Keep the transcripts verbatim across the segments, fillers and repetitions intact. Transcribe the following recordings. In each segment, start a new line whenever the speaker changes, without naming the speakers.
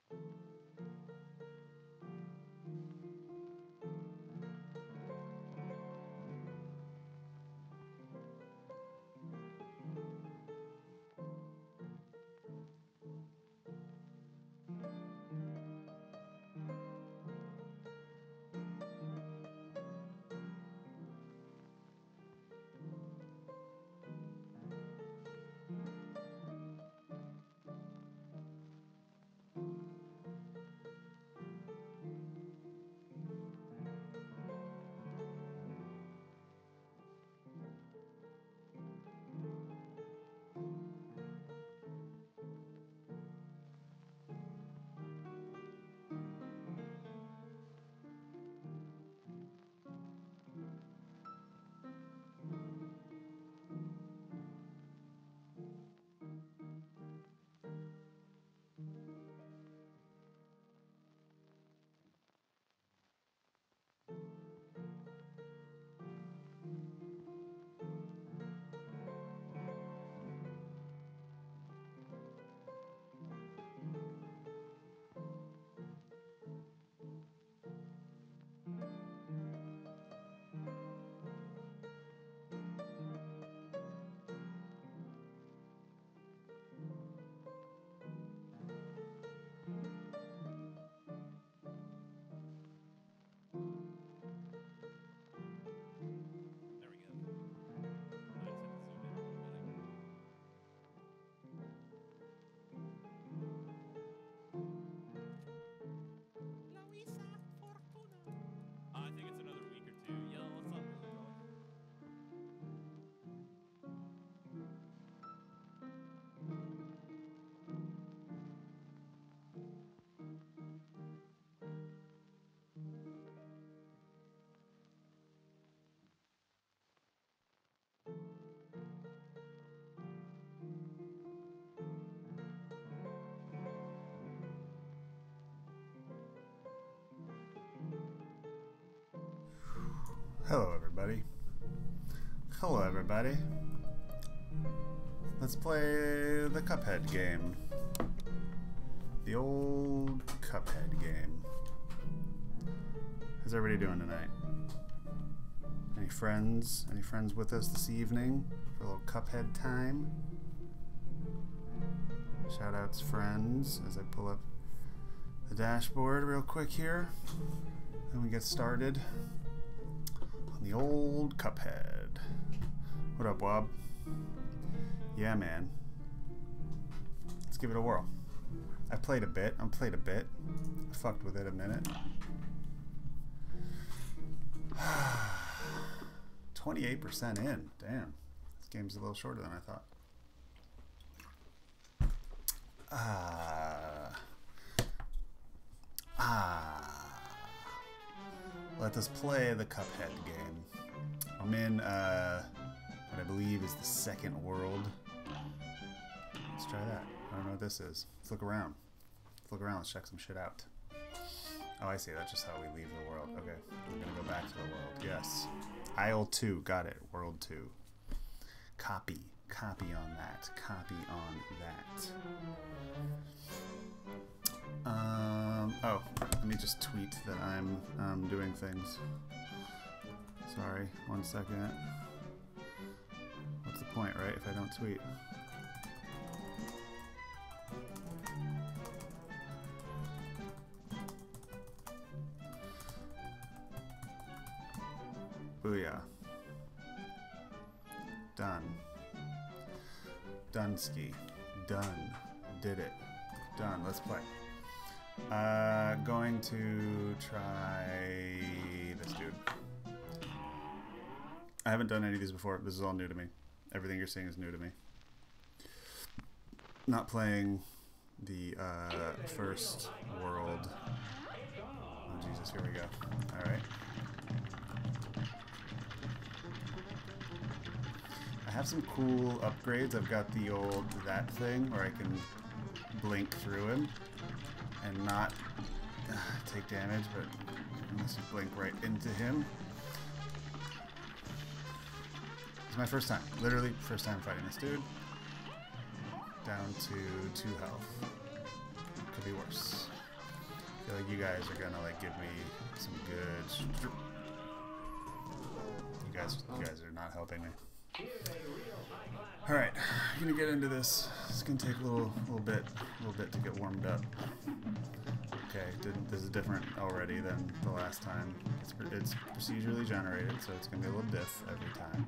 Hello everybody. Hello everybody. Let's play the Cuphead game. The old Cuphead game. How's everybody doing tonight? Any friends? Any friends with us this evening for a little Cuphead time? Shout outs friends as I pull up the dashboard real quick here. Then we get started. The old Cuphead. What up, Wob? Yeah, man. Let's give it a whirl. I played a bit. I played a bit. I fucked with it a minute. twenty-eight percent in. Damn. This game's a little shorter than I thought. Ah. Ah. Let us play the Cuphead game. I'm in uh, what I believe is the second world. Let's try that. I don't know what this is. Let's look around. Let's look around. Let's check some shit out. Oh, I see. That's just how we leave the world. Okay. We're going to go back to the world. Yes. Aisle two. Got it. World two. Copy. Copy on that. Copy on that. Um, oh, let me just tweet that I'm um, doing things. Sorry, one second. What's the point, right, if I don't tweet? Booyah. Done. Dunsky. Done. Did it. Done. Let's play. Uh, going to try this dude. I haven't done any of these before. This is all new to me. Everything you're seeing is new to me. Not playing the uh, first world. Oh Jesus, here we go. Alright. I have some cool upgrades. I've got the old that thing where I can blink through him and not uh, take damage, but unless you blink right into him. It's my first time, literally first time fighting this dude. Down to two health. Could be worse. feel like you guys are gonna like give me some good. You guys, you guys are not helping me. All right, I'm gonna get into this. It's gonna take a little, little bit, a little bit to get warmed up. Okay, did, this is different already than the last time. It's, it's procedurally generated, so it's gonna be a little diff every time.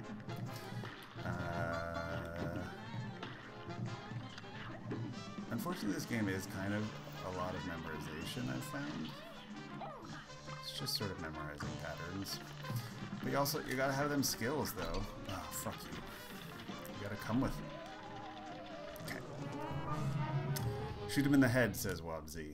Uh, unfortunately, this game is kind of a lot of memorization, I've found. It's just sort of memorizing patterns. But you also, you gotta have them skills, though. Oh, fuck you. You gotta come with it. Okay. Shoot him in the head, says Wabzi.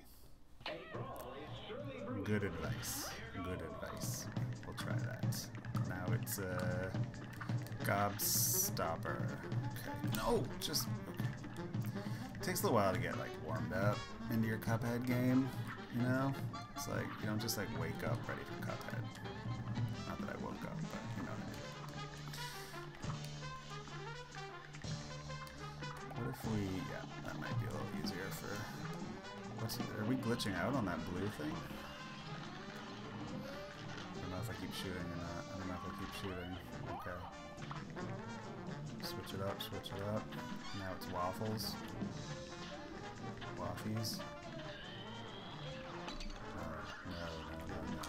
Good advice. Good advice. We'll try that. Now it's, uh... Gobstopper. Okay. No! Just... Okay. Takes a little while to get, like, warmed up into your Cuphead game, you know? It's like, you don't just, like, wake up ready for Cuphead. Not that I woke up, but you know what I mean. What if we... Yeah, that might be a little easier for... What's... Are we glitching out on that blue thing? I don't know if I keep shooting or not. I don't know if I keep shooting. Okay. Switch it up, switch it up. Now it's waffles. Waffies. No, no, no, no, no.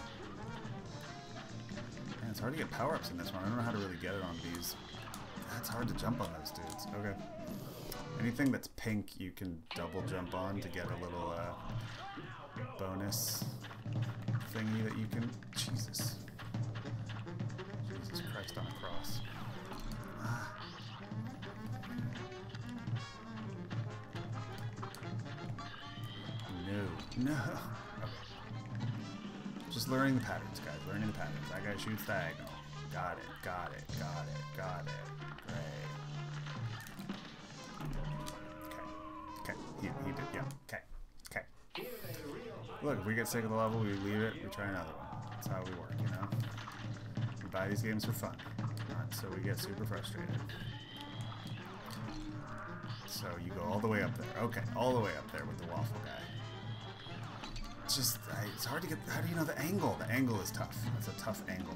Man, it's hard to get power-ups in this one. I don't know how to really get it on these. That's hard to jump on those dudes. Okay. Anything that's pink you can double jump on to get a little uh, bonus thingy that you can... Jesus. Jesus Christ on a cross. Ah. No. No. Okay. Just learning the patterns, guys. Learning the patterns. That guy shoots diagonal. Got it. Got it. Got it. Got it. Great. Okay. Okay. He, he did. Yeah. Okay. Okay. Look, if we get sick of the level, we leave it. We try another one. That's how we work, you know? We buy these games for fun. Not so we get super frustrated. So you go all the way up there. Okay. All the way up there with the waffle guy. It's just, I, it's hard to get, how do you know the angle? The angle is tough. That's a tough angle.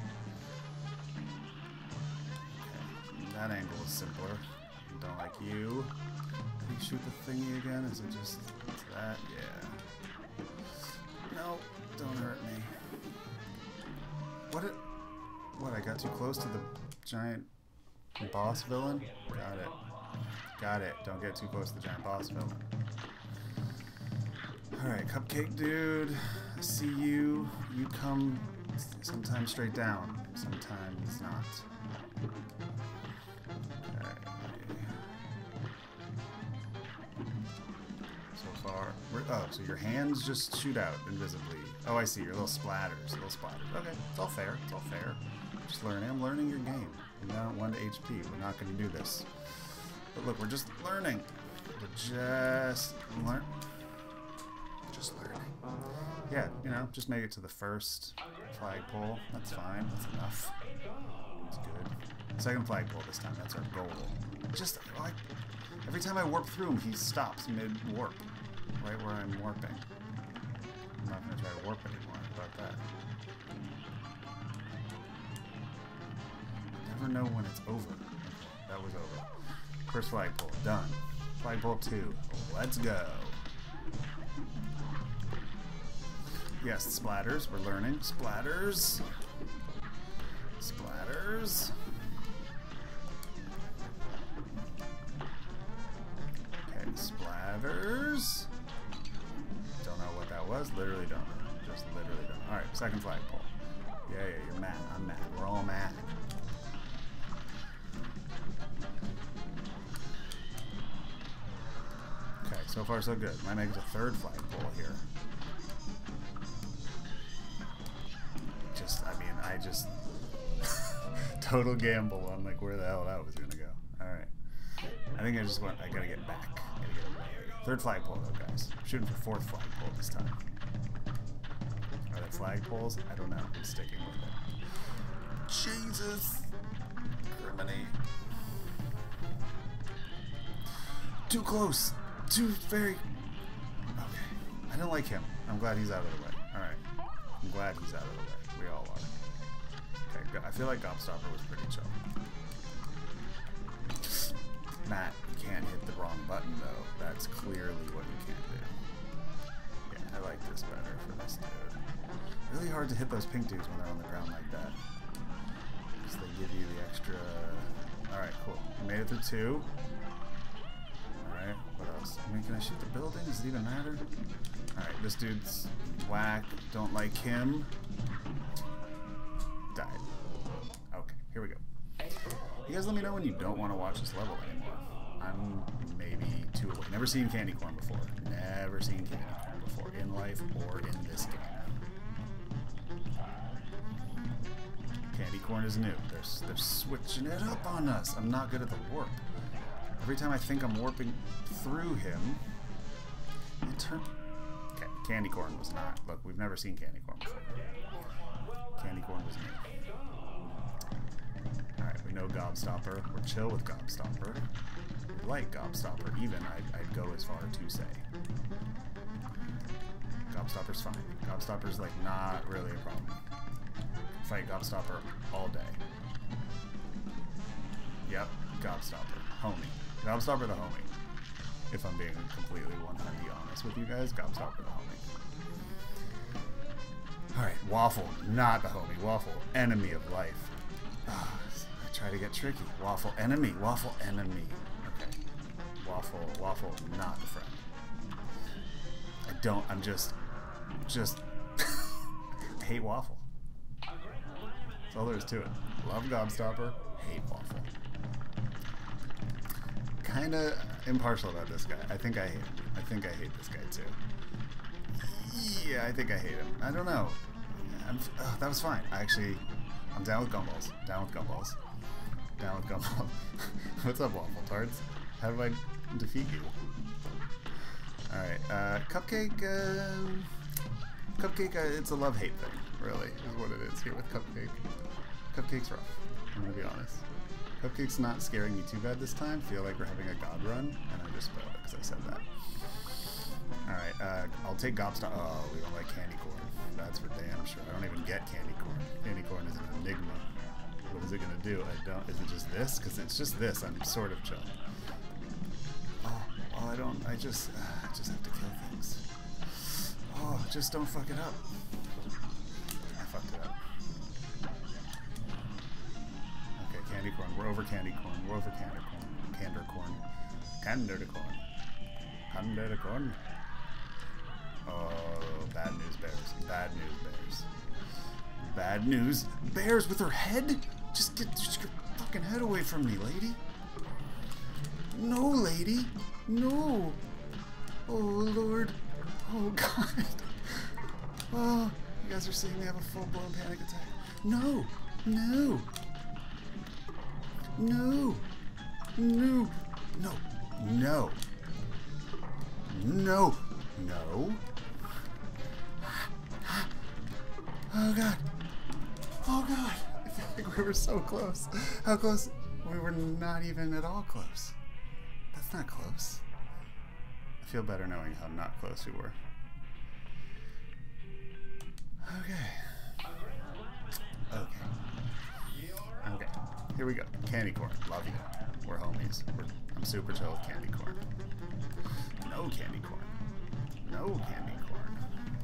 Okay, that angle is simpler. Don't like you. Can you shoot the thingy again? Is it just that? Yeah. No, don't hurt me. What it, what, I got too close to the giant boss villain? Got it. Got it. Don't get too close to the giant boss villain. Alright, Cupcake Dude, I see you. You come sometimes straight down, sometimes not. Okay. So far, we're, oh, so your hands just shoot out invisibly. Oh, I see, your little splatters, little splatters. Okay, it's all fair, it's all fair. Just learning, I'm learning your game. We're not one to H P, we're not going to do this. But look, we're just learning. We're just learn. Just learning. Yeah, you know, just make it to the first flagpole. That's fine. That's enough. That's good. Second flagpole this time. That's our goal. Just, like, every time I warp through him, he stops mid-warp. Right where I'm warping. I'm not going to try to warp anymore. How about that? I never know when it's over. Okay, that was over. First flagpole. Done. Flagpole two. Let's go. Yes, splatters. We're learning. Splatters. Splatters. Okay, splatters. Don't know what that was. Literally don't know. Just literally don't know. Alright, second flagpole. Yeah, yeah, you're mad. I'm mad. We're all mad. Okay, so far so good. Might make it a third flagpole here. Just, I mean, I just total gamble on like where the hell that was gonna go. All right, I think I just want. I gotta get back. I gotta get away. Third flagpole though, guys. I'm shooting for fourth flagpole this time. Are there flagpoles? I don't know. I'm sticking with it. Jesus, criminy. Too close. Too very. Okay. I don't like him. I'm glad he's out of the way. Alright. I'm glad he's out of the way. We all are. Okay, I feel like Gobstopper was pretty chill. Matt, you can't hit the wrong button though. That's clearly what you can't do. Yeah, I like this better for this dude. Really hard to hit those pink dudes when they're on the ground like that. Because they give you the extra... Alright, cool. We made it through two. Alright, what else? I mean, can I shoot the building? Does it even matter? Alright, this dude's whack. Don't like him. Died. Okay, here we go. You guys let me know when you don't want to watch this level anymore. I'm maybe two away. Never seen candy corn before. Never seen candy corn before in life or in this game. Candy corn is new. They're, they're switching it up on us. I'm not good at the warp. Every time I think I'm warping through him, it turn. Okay, candy corn was not. Look, we've never seen candy corn before. Candy corn was new. Alright, we know Gobstopper. We're chill with Gobstopper. We like Gobstopper. Even, I'd, I'd go as far to say. Gobstopper's fine. Gobstopper's like not really a problem. Fight Gobstopper all day. Yep, Gobstopper. Homie. Gobstopper the homie. If I'm being completely one hundred honest with you guys, Gobstopper the homie. Alright, Waffle, not the homie. Waffle, enemy of life. Oh, I try to get tricky. Waffle, enemy. Waffle, enemy. Okay. Waffle, Waffle, not the friend. I don't, I'm just, just, I hate Waffle. That's all there is to it. Love Gobstopper, hate Waffle. Kinda impartial about this guy. I think I hate him. I think I hate this guy too. Yeah, I think I hate him. I don't know. I'm, oh, that was fine. I actually, I'm down with gumballs. Down with gumballs. Down with gumballs. What's up, Waffle Tarts? How do I defeat you? Alright, uh, Cupcake, uh, Cupcake, uh, it's a love-hate thing, really, is what it is here with Cupcake. Cupcake's rough, I'm gonna be honest. Cupcake's not scaring me too bad this time. Feel like we're having a god run, and I just spoiled it because I said that. Alright, uh, I'll take Gobstopper. Oh, we don't like candy corn. That's for damn sure. I don't even get candy corn. Candy corn is an enigma. What is it gonna do? I don't. Is it just this? Because it's just this. I'm sort of chill. Oh, oh I don't. I just. Uh, I just have to kill things. Oh, just don't fuck it up. I fucked it up. Okay, candy corn. We're over candy corn. We're over candy corn. Candor corn. Candor corn. Candor corn. Oh, bad news bears. Bad news bears. Bad news bears with her head? Just get just your fucking head away from me, lady. No, lady. No. Oh, Lord. Oh, God. Oh, you guys are seeing me have a full-blown panic attack. No. No. No. No. No. No. No. No. Oh, God. Oh, God. I feel like we were so close. How close? We were not even at all close. That's not close. I feel better knowing how not close we were. Okay. Okay. Okay. Here we go. Candy corn. Love you. We're homies. We're, I'm super chill with candy corn. No candy corn. No candy corn.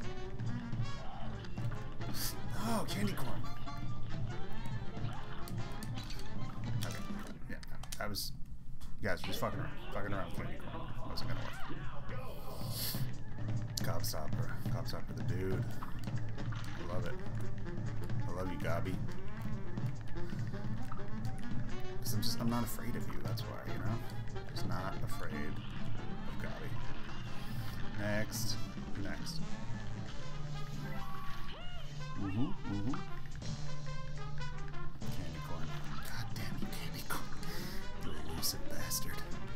Oh, candy corn. Okay. Yeah, I was... You guys were just fucking around. Fucking around with candy corn. Wasn't gonna work. Gobstopper. Gobstopper the dude. I love it. I love you, Gobby. Because I'm just... I'm not afraid of you, that's why, you know? Just not afraid of Gobby. Next. Next. Mm-hmm, mm-hmm. Candy corn. God damn you, candy corn. You elusive bastard.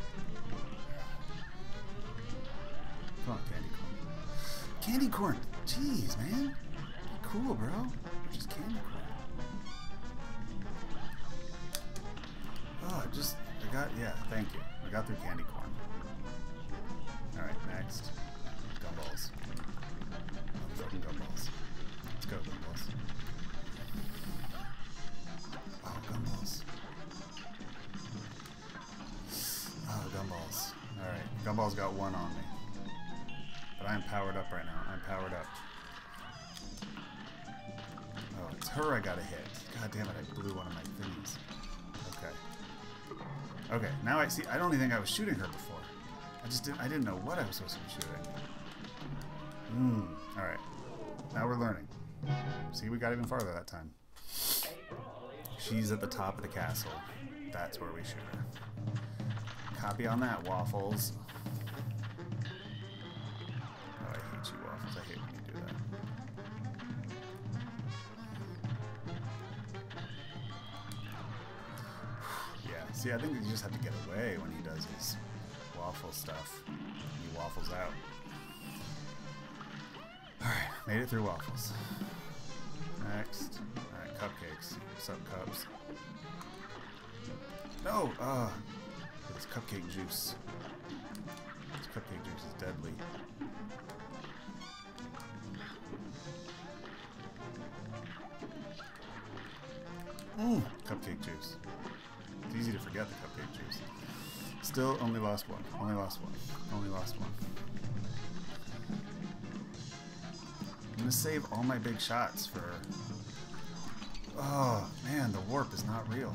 Come on, candy corn. Candy corn! Jeez, man. Be cool, bro. You're just candy corn. Oh, I just... I got... Yeah, thank you. I got through candy corn. Alright, next. Gumballs. fucking gumballs. Let's go, gumballs. Oh, gumballs. Oh, gumballs. Alright, gumballs got one on me. But I'm powered up right now. I'm powered up. Oh, it's her I gotta hit. God damn it, I blew one of my thingies. Okay. Okay, now I see. I don't even think I was shooting her before. I just didn't. I didn't know what I was supposed to be shooting. Hmm. All right. Now we're learning. See, we got even farther that time. She's at the top of the castle. That's where we shoot her. Copy on that, Waffles. Oh, I hate you, Waffles. I hate when you do that. Yeah. See, I think you just have to get away when he does his waffle stuff. He waffles out. Alright, made it through waffles. Next. Alright, cupcakes. What's up, cups? No! Uh, it's cupcake juice. This cupcake juice is deadly. Mmm! Cupcake juice. It's easy to forget the cupcake juice. Still only lost one. Only lost one. Only lost one. I'm gonna save all my big shots for... Oh, man, the warp is not real.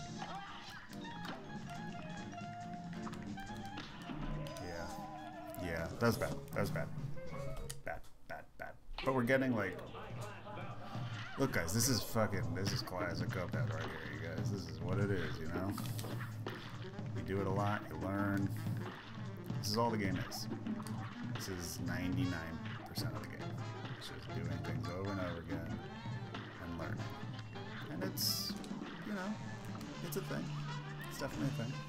Yeah. Yeah, that was bad. That was bad. Bad, bad, bad. But we're getting, like... Look, guys, this is fucking... This is classic Cuphead right here, you guys. This is what it is, you know? You do it a lot, you learn. This is all the game is. This is ninety-nine percent of the game. It's just doing things over and over again and learning. And it's, you know, it's a thing. It's definitely a thing.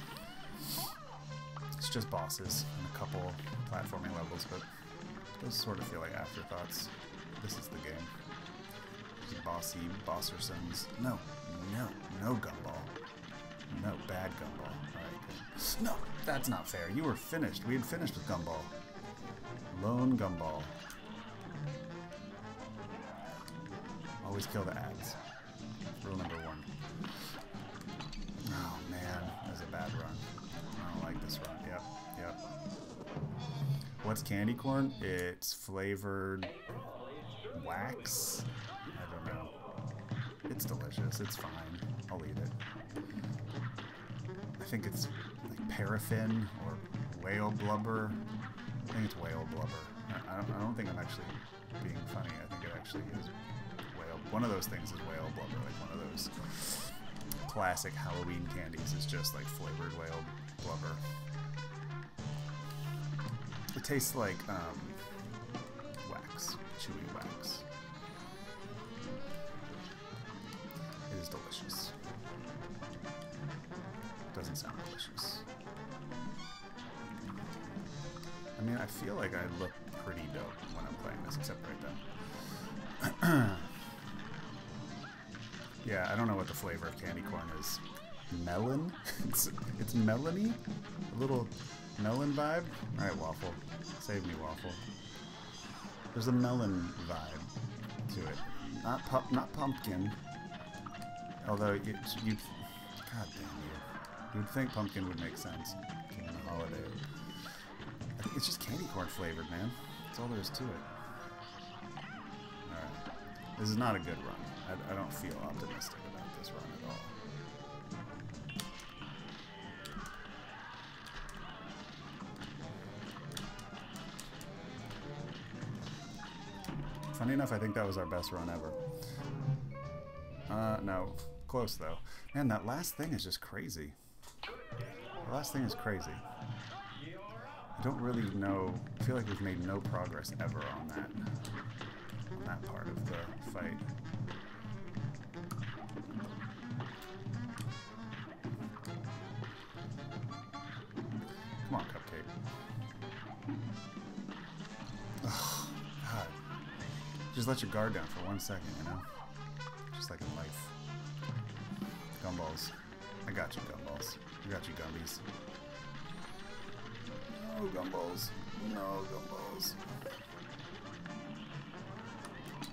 It's just bosses and a couple platforming levels, but those sort of feel like afterthoughts. This is the game. There's bossy bossersons. No, no, no gumball. No, bad gumball. Alright, good. No, that's not fair. You were finished. We had finished with gumball. Lone gumball. Always kill the ads. Rule number one. Oh man, that was a bad run. I don't like this run. Yep, yep. What's candy corn? It's flavored wax? I don't know. It's delicious. It's fine. I'll eat it. I think it's like paraffin or whale blubber. I think it's whale blubber. I, I, don't, I don't think I'm actually being funny. I think it actually is whale. One of those things is whale blubber. Like one of those classic Halloween candies is just like flavored whale blubber. It tastes like um, wax, chewy wax. It is delicious. Doesn't sound delicious. I mean, I feel like I look pretty dope when I'm playing this, except right then. Yeah, I don't know what the flavor of candy corn is. Melon? it's, it's melony? A little melon vibe? Alright, Waffle. Save me, Waffle. There's a melon vibe to it. Not pu not pumpkin. Although, it, you'd... God damn you. You'd think pumpkin would make sense. King on a holiday. I think it's just candy corn flavored, man. That's all there is to it. Alright. This is not a good run. I, I don't feel optimistic about this run at all. Funny enough, I think that was our best run ever. Uh, no. Close, though. Man, that last thing is just crazy. The last thing is crazy. I don't really know... I feel like we've made no progress ever on that. On that part of the fight. Come on, Cupcake. Oh, God. Just let your guard down for one second, you know? Just like in life. Gumballs. I got you, Gumballs. I got you, Gumbies. No, Gumballs. No, Gumballs.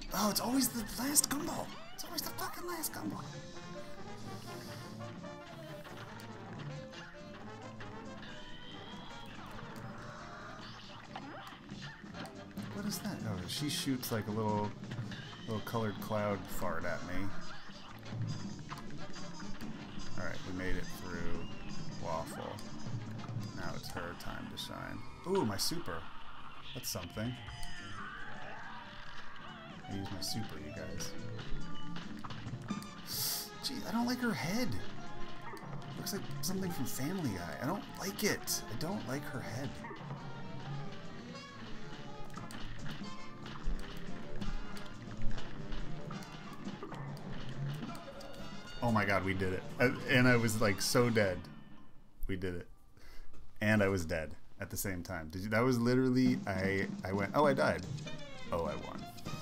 Oh, it's always the last gumball. It's always the fucking last gumball. What is that? Oh, she shoots like a little, little colored cloud fart at me. Alright, we made it through Waffle. Now it's her time to shine. Ooh, my super. That's something. I use my super, you guys. Gee, I don't like her head. Looks like something from Family Guy. I don't like it. I don't like her head. Oh my god, we did it. I, and I was like so dead. We did it. And I was dead at the same time. Did you, that was literally, I, I went, oh, I died. Oh, I won.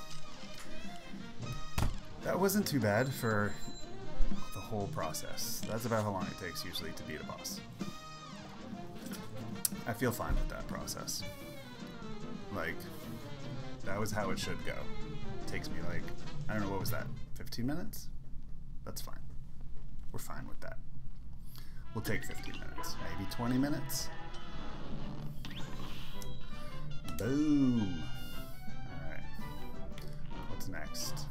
That wasn't too bad for the whole process. That's about how long it takes usually to beat a boss. I feel fine with that process. Like, that was how it should go. It takes me like, I don't know, what was that? fifteen minutes? That's fine. We're fine with that. We'll take fifteen minutes. Maybe twenty minutes? Boom! Alright. What's next?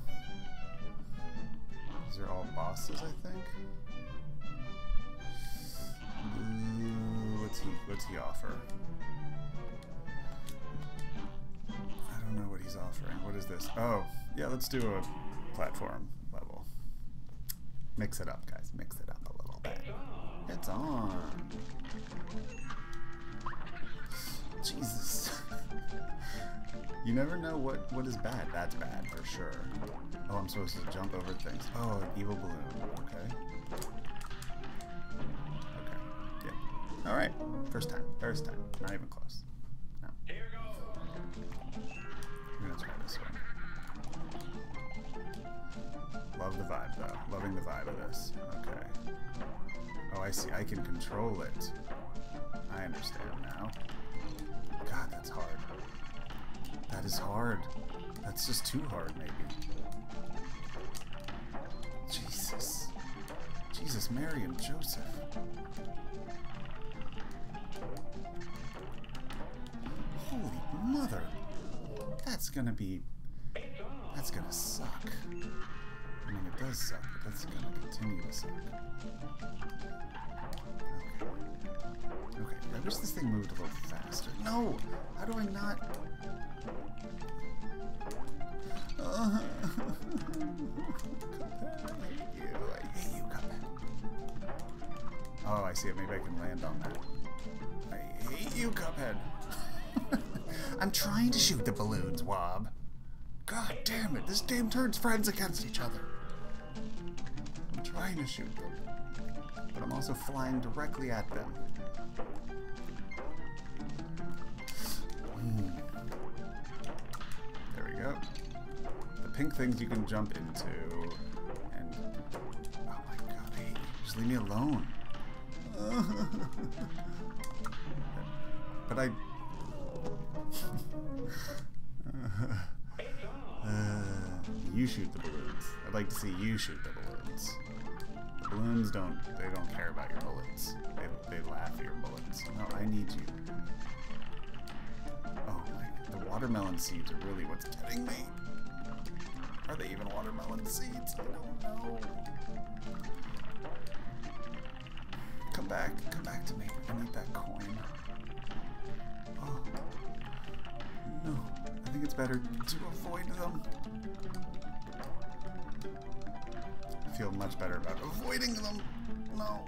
These are all bosses, I think? Ooh, what's he, what's he offer? I don't know what he's offering. What is this? Oh, yeah, let's do a platform level. Mix it up, guys. Mix it up a little bit. It's on. Jesus. You never know what, what is bad. That's bad for sure. Oh, I'm supposed to jump over things. Oh, an evil balloon. Okay. Okay. Yeah. Alright. First time. First time. Not even close. No. Here goes. I'm gonna try this one. Love the vibe, though. Loving the vibe of this. Okay. Oh, I see. I can control it. I understand now. God, that's hard. That is hard. That's just too hard, maybe. Jesus. Jesus, Mary and Joseph. Holy mother. That's gonna be... That's gonna suck. I mean, it does suck, but that's gonna continue to suck. Okay. Okay, I wish this thing moved a little faster. No! How do I not... Uh, Cuphead, I hate you. I hate you, Cuphead. Oh, I see it. Maybe I can land on that. I hate you, Cuphead. I'm trying to shoot the balloons, Wob. God damn it. This damn turn's friends against each other. I'm trying to shoot them. But I'm also flying directly at them. Mm. There we go. The pink things you can jump into. And... Oh my god, I hate you. Just leave me alone. But I... uh, you shoot the balloons. I'd like to see you shoot the balloons. The balloons don't, they don't care about your bullets. They, they laugh at your bullets. No, I need you. Oh my, the watermelon seeds are really what's getting me. Are they even watermelon seeds? I don't know. Come back, come back to me. I need that coin. Oh. No, I think it's better to avoid them. I feel much better about avoiding them. No.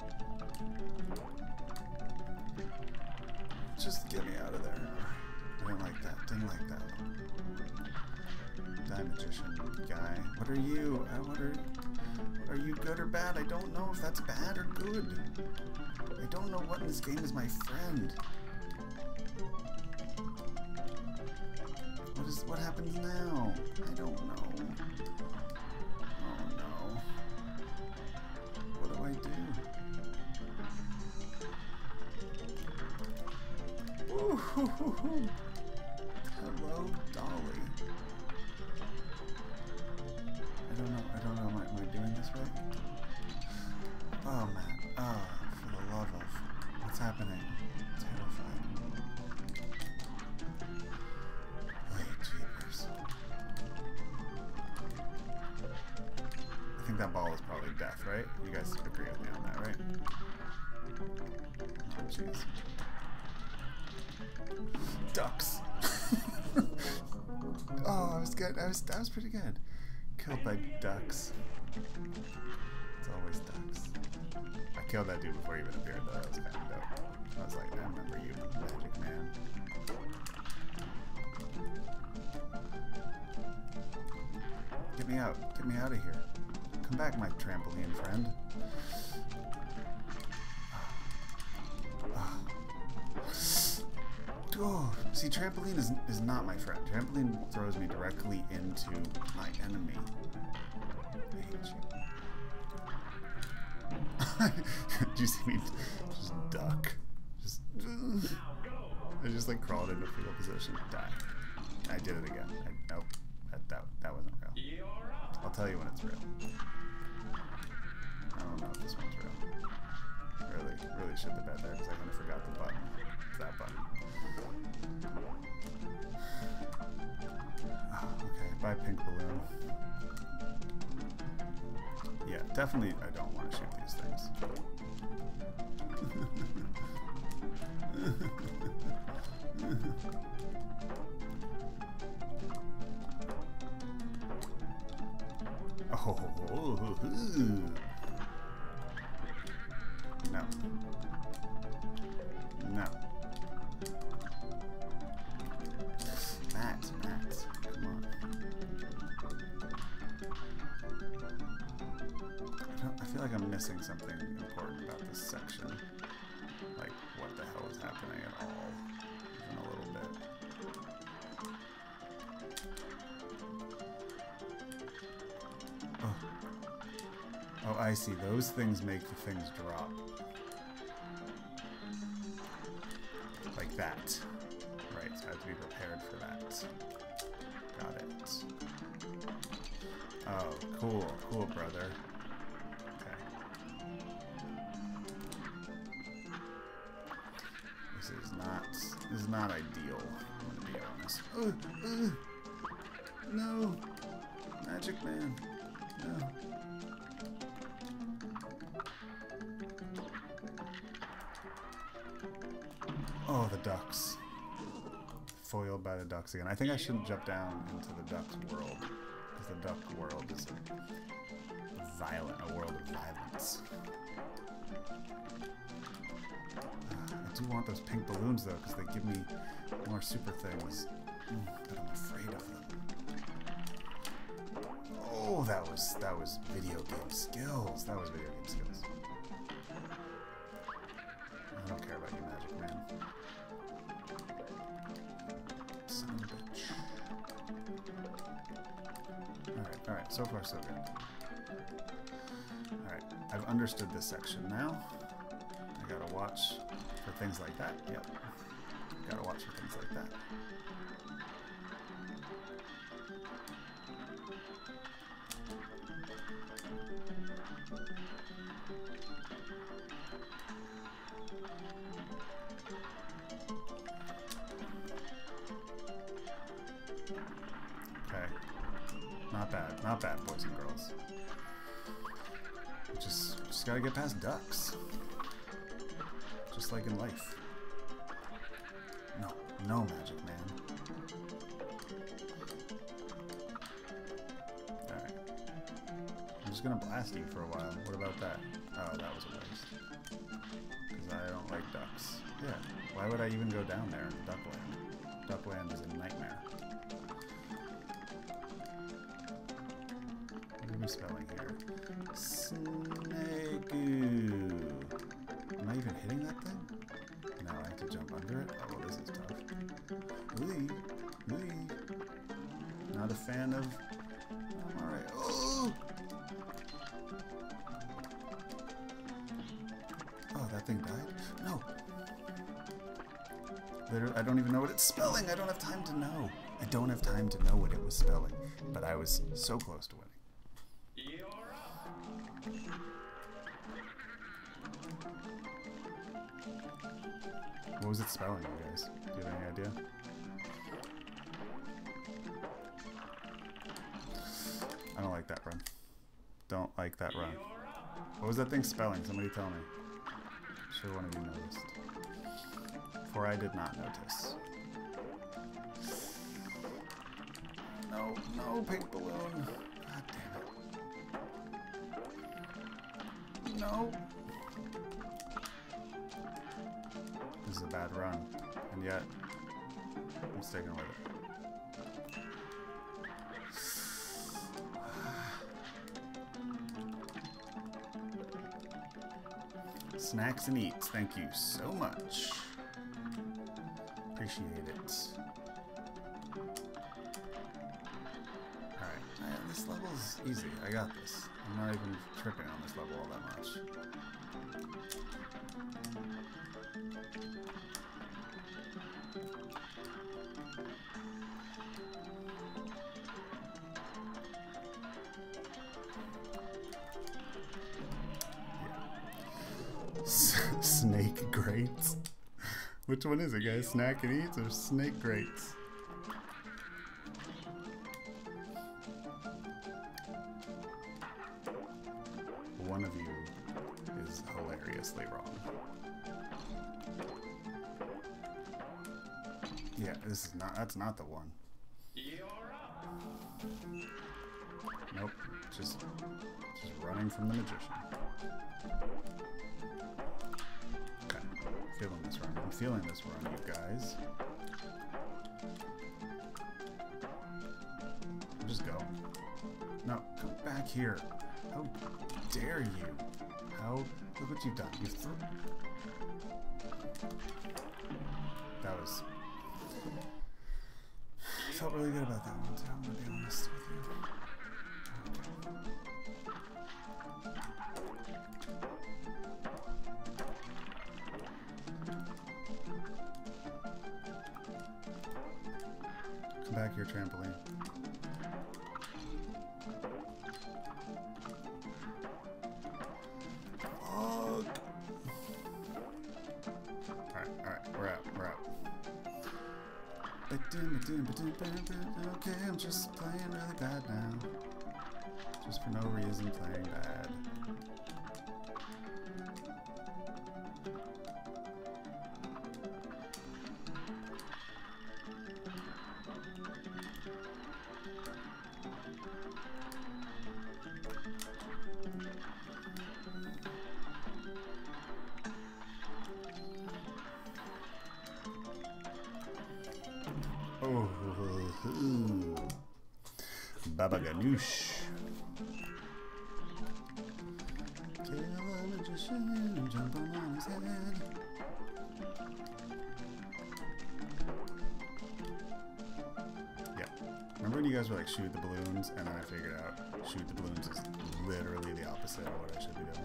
Just get me out of there. I didn't like that. Didn't like that. Die magician guy. What are you? Uh, what are? Are you good or bad? I don't know if that's bad or good. I don't know what in this game is my friend. What is? What happens now? I don't know. Oh no. What do I do? Ooh, hoo, hoo, hoo. Hello, Dolly. Oh, man. Oh, for the love of... What's happening? Terrifying. Oh, jeepers. I think that ball is probably death, right? You guys agree with me on that, right? Oh, jeez. Ducks. Oh, I was good. I was I was pretty good. Killed by ducks. It's always ducks. I killed that dude before he even appeared, though. That was kind of dope. I was like, I remember you, Magic Man. Get me out. Get me out of here. Come back, my trampoline friend. Oh, see, trampoline is, is not my friend. Trampoline throws me directly into my enemy. I hate you. Did you see me just duck? Just, I just like crawled into fetal position. Die. I did it again. I, nope. That, that, that wasn't real. I'll tell you when it's real. I don't know if this one's real. Really, really shit the bed there because I kind of forgot the button. It's that button. Oh, okay, bye pink balloon. Yeah, definitely I don't want to shoot these things. Oh, no. No. Matt, Matt, come on. I, don't, I feel like I'm missing something important about this section. Like, what the hell is happening at all? Even a little bit. Oh. Oh, I see. Those things make the things drop. Like that. Right, so I have to be prepared for that. Got it. Oh, cool, cool, brother. Okay. This is not, this is not ideal, I'm gonna be honest. Uh, uh, no! Magic Man, no. Oh, the ducks. Foiled by the ducks again. I think I shouldn't jump down into the duck's world, because the duck world is a violent, a world of violence. Uh, I do want those pink balloons though, because they give me more super things, mm, but I'm afraid of them. Oh, that was that was video game skills. That was video game skills. I don't care about you, Magic Man. Son of a bitch. Alright, alright, so far so good. Alright, I've understood this section now. I gotta watch for things like that. Yep. Gotta watch for things like that. Not bad, not bad, boys and girls. Just, just gotta get past ducks. Just like in life. No, no, Magic Man. Alright. I'm just gonna blast you for a while. What about that? Oh, that was a waste. Because I don't like ducks. Yeah, why would I even go down there in Duckland? Duckland is a nightmare. Spelling here. Snagoo. Am I even hitting that thing? No, I have to jump under it? Oh, well, this is tough. Wee. Wee. Not a fan of... I'm alright. Oh! Oh, that thing died? No. Literally, I don't even know what it's spelling. I don't have time to know. I don't have time to know what it was spelling. But I was so close to winning. What was it spelling, you guys? Do you have any idea? I don't like that run. Don't like that run. What was that thing spelling? Somebody tell me. I'm sure one of you noticed. For I did not notice. No, no, pink balloon. God damn it. No. This is a bad run. And yet, I'm sticking with it. Snacks and eats, thank you so much. Appreciate it. Alright, this level's easy. I got this. I'm not even tripping on this level all that much. Snake grates. Which one is it, guys? Snack and eats or snake grates? One of you is hilariously wrong. Yeah, this is not. That's not the one. Nope. Just, just running from the magician. Feeling this run. I'm feeling this run, you guys. Just go. No, come back here. How dare you? How? Look what you've done. You've thrown. That was. I felt really good about that one too. I'm gonna be honest with you. Back your trampoline. Fuck. Alright, alright, we're out, we're out. Okay, I'm just playing really bad now. Just for no reason playing bad. Oh, Baba Ganoush. Kill a magician and jump on his head. Yeah. Remember when you guys were like, shoot the balloons, and then I figured out shoot the balloons is literally the opposite of what I should be doing.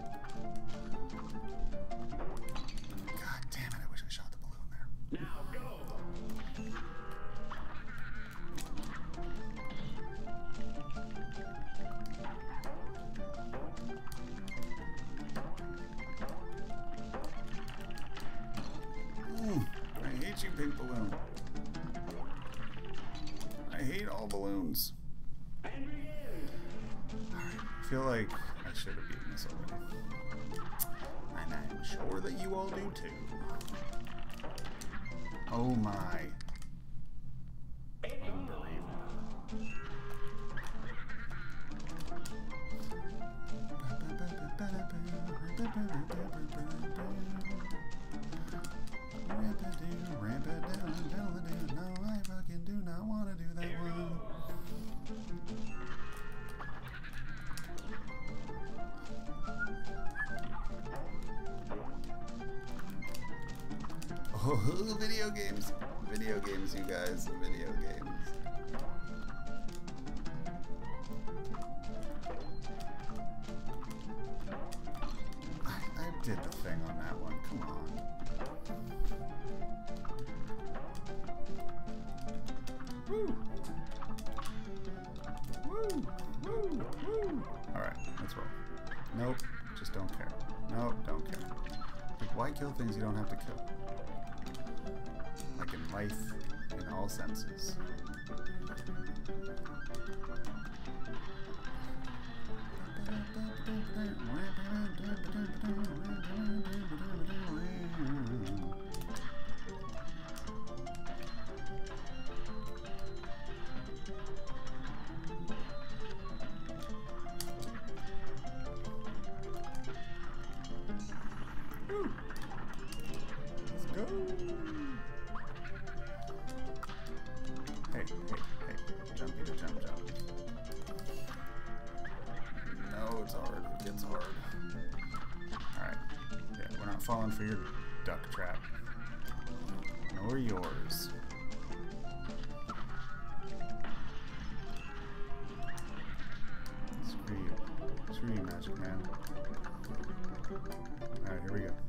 God damn it, I wish I shot the balloon there. Now go! I hate you, pink balloon. I hate all balloons. Alright, I feel like I should have beaten this already. And I'm sure that you all do too. Oh my. Unbelievable. Ramp it down, ramp it down, down it down. No, I fucking do not want to do that one. Oh, video games. Video games, you guys. Video games. I, I did the thing on that one. Come on. Woo! Woo! Woo! Woo! Alright, let's roll. Nope, just don't care. Nope, don't care. Like, why kill things you don't have to kill? Like in life, in all senses. Let's go. Hey, hey, hey. Jumpy to jump, jump. No, it's hard. It gets hard. Alright. Yeah, we're not falling for your duck trap. Nor yours. Screw you. Screw you, Magic Man. Alright, here we go.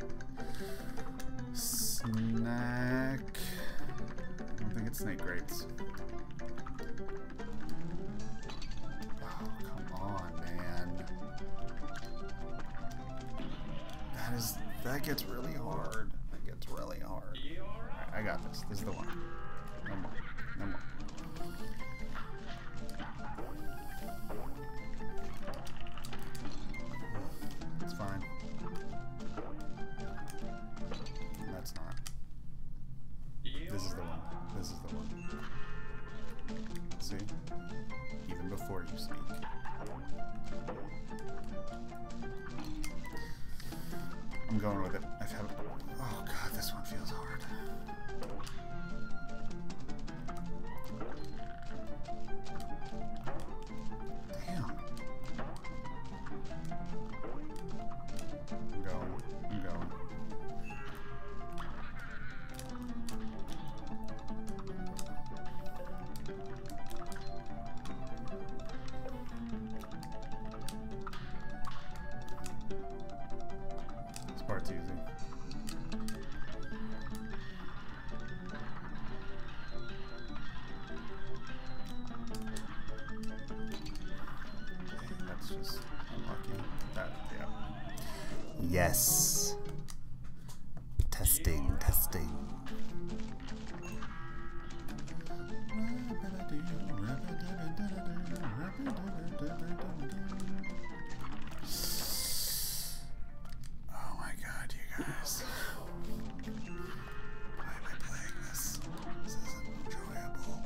Snack. I don't think it's snake grates. Oh, come on, man. That is, that gets really hard. That gets really hard. Alright, I got this. This is the one. No more. No more. It's fine. That's not. This is the one. This is the one. See? Even before you speak. I'm going with it. I've had. Oh god, this one feels hard. Damn. I'm going. I'm going. This part's easy. Dang, that's just unlucky. That, yeah. Yes. Testing, testing. Oh my god, you guys. Why am I playing this? This isn't enjoyable.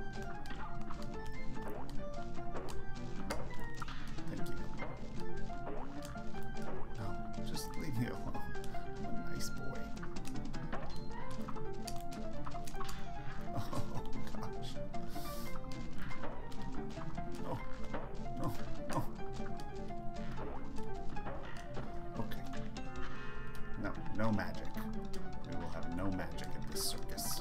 Thank you. No, just leave me alone. I'm a nice boy. Oh gosh. No, no, no. Okay. No, no magic. We will have no magic at this circus.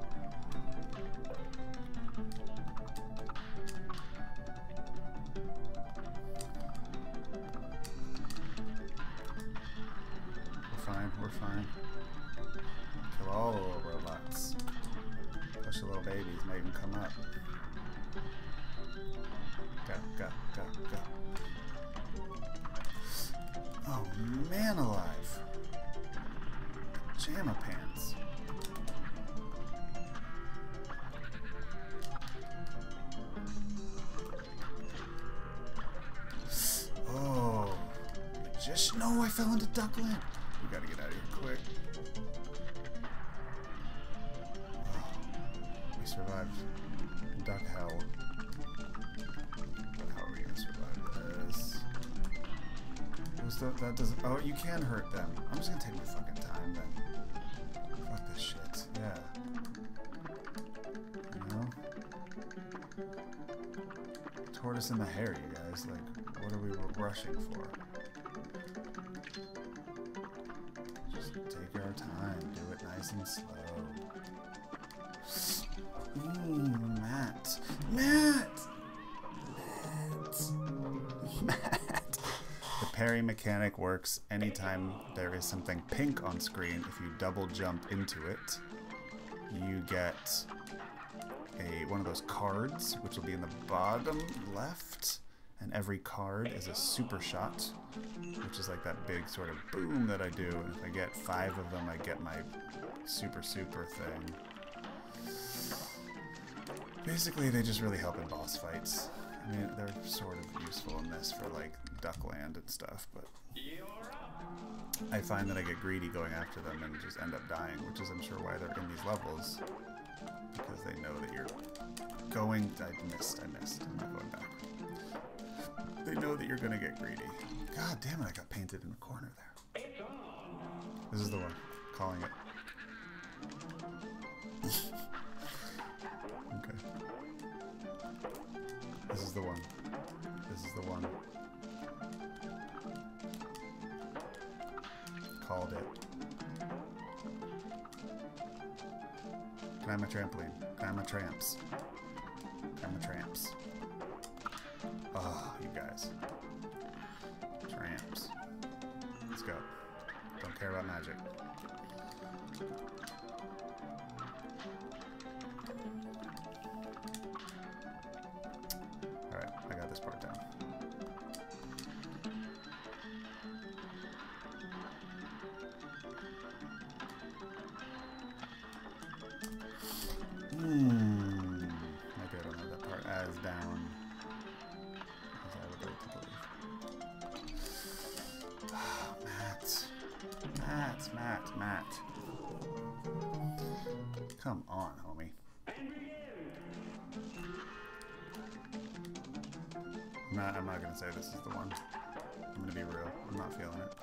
We're fine, we're fine. Kill all the little robots. Push the little babies, make them come up. Go, go, go, go. Oh, man alive. Pajama pants. Oh. Just, no, I fell into Duckland. We gotta get out of here quick. Oh, we survived Duck Hell. How are we gonna survive this? What's that? That doesn't. Oh, you can hurt them. I'm just gonna take my fucking time then. Fuck this shit. Yeah. You know? Tortoise in the hair, you guys. Like, what are we rushing for? Just take our time. Do it nice and slow. Ooh, Matt. Matt! Matt! Matt! The parry mechanic works anytime there is something pink on screen. If you double jump into it, you get a one of those cards, which will be in the bottom left, and every card is a super shot, which is like that big sort of boom that I do. And if I get five of them, I get my super super thing. Basically, they just really help in boss fights. I mean, they're sort of useful in this for like Duckland and stuff, but I find that I get greedy going after them and just end up dying, which is I'm sure why they're in these levels, because they know that you're going. I missed. I missed. I'm not going back. They know that you're gonna get greedy. God damn it! I got painted in the corner there. This is the one. Calling it. Okay. This is the one. This is the one. Called it. Can I have my trampoline? Can I have my tramps? Can I have my tramps? Oh, you guys. Tramps. Let's go. Don't care about magic. Alright, I got this part down. Hmm. Maybe I don't have that part as down as I would like to believe. Oh, Matt. Matt, Matt, Matt. Come on, homie. I'm not, I'm not gonna say this is the one. I'm gonna be real. I'm not feeling it.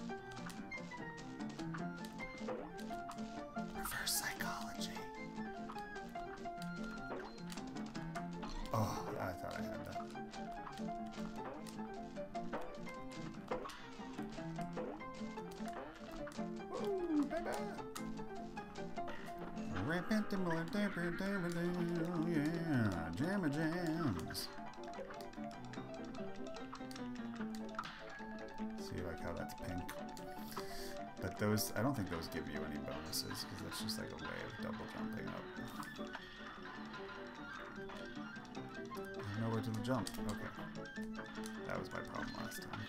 Reverse psychology. Oh, I thought I had that. Ooh, baby. Yeah, jamma jams. See, like how that's pink. But those, I don't think those give you any bonuses, because that's just like a way of double jumping up. There's nowhere to the jump. Okay. That was my problem last time.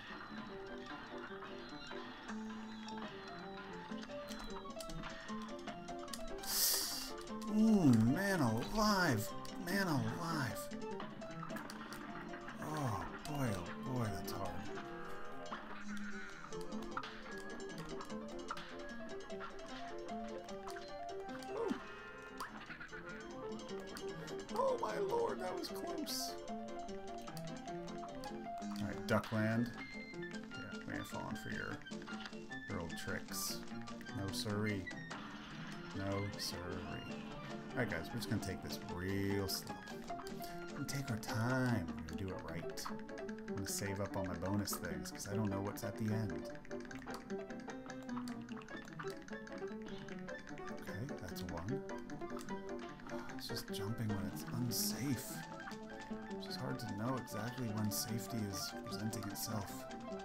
Mmm, man alive! Man alive! Oh boy, oh boy, that's hard. Ooh. Oh my lord, that was close. Alright, Duckland. Yeah, we ain't falling for your, your old tricks. No siree. No siree. Alright guys, we're just gonna take this real slow. We're gonna take our time. We're gonna do it right. I'm gonna save up all my bonus things because I don't know what's at the end. Okay, that's one. It's just jumping when it's unsafe. It's just hard to know exactly when safety is presenting itself.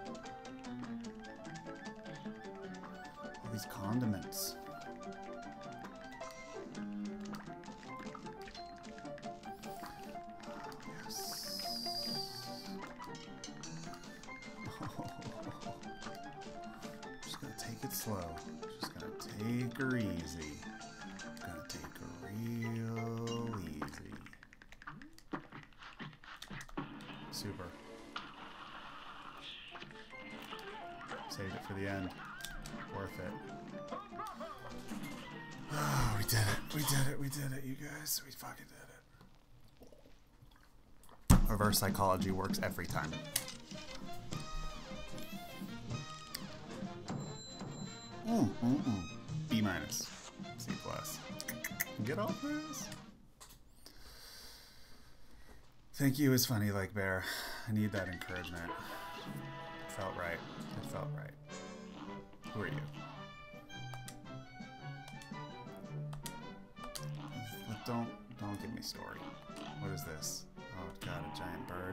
All these condiments. Just gonna take it slow. Just gonna take her easy. Gonna take her real easy. Super. Saved it for the end. Worth it. Oh, we did it. We did it. We did it, you guys. We fucking did it. Reverse psychology works every time. Mm, mm, mm. B minus. C plus. Get off this. Thank you is funny like Bear. I need that encouragement. It felt right. It felt right. Who are you? Don't don't give me story. What is this? Oh god, a giant bird.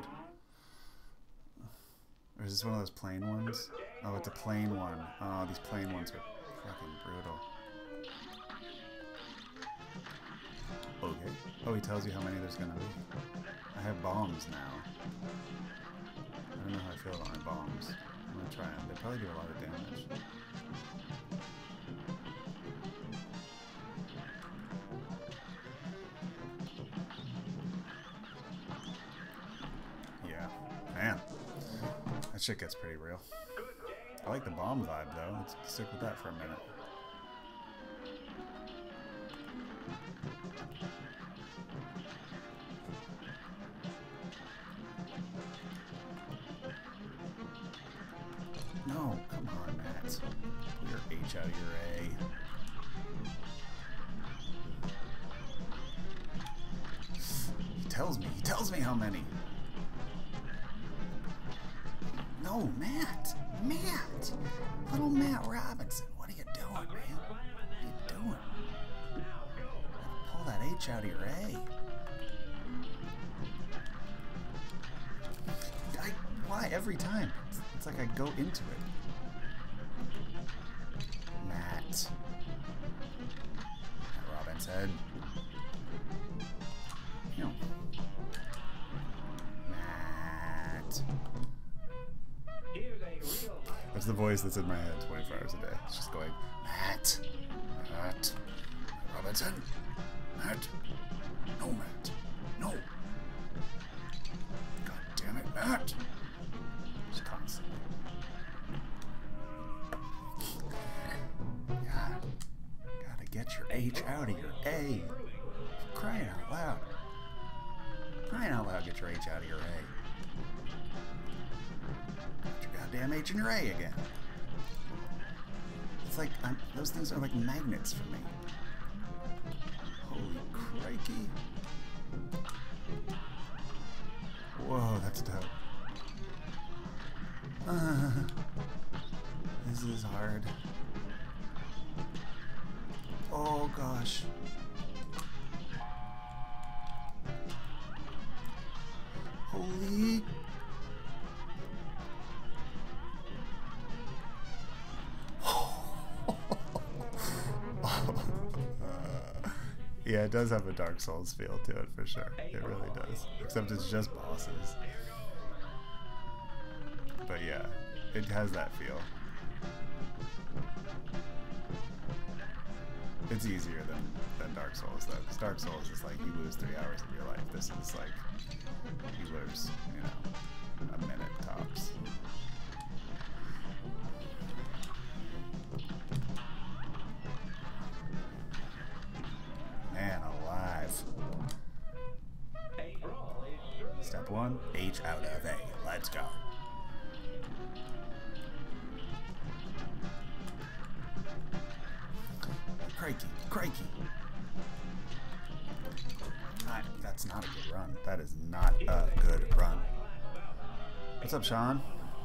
Or is this one of those plain ones? Oh, it's a plain one. Oh, these plain ones are fucking brutal. Okay. Oh, he tells you how many there's gonna be. I have bombs now. don't know how I feel about my bombs. I'm gonna try them. They probably do a lot of damage. Yeah. Man. That shit gets pretty real. I like the bomb vibe though. Let's stick with that for a minute. No, come on, Matt. Pull your H out of your A. He tells me. He tells me how many. No, Matt. Matt. Little Matt Robinson. What are you doing, man? What are you doing? Pull that H out of your A. I, why? Every time. It's, it's like I go into it. Matt. Matt Robinson. You know. Matt. That's the voice that's in my head twenty-four hours a day. It's just going, Matt. Matt. Robinson. Matt. No, Matt. No. God damn it, Matt. Just constantly. God. Gotta get your H out of your A. Crying out loud. Crying out loud, get your H out of your A. Got your goddamn H in your A again. It's like, I'm, those things are like magnets for me. Holy crikey. Whoa, that's dope. Uh, this is hard. Oh gosh. Holy. Yeah, it does have a Dark Souls feel to it for sure. It really does. Except it's just bosses. But yeah, it has that feel. It's easier than, than Dark Souls though. Because Dark Souls is like you lose three hours of your life. This is like you lose, you know, a minute tops. Man alive. Step one, H out of A. Let's go. Crikey, crikey. I, that's not a good run. That is not a good run. What's up, Sean?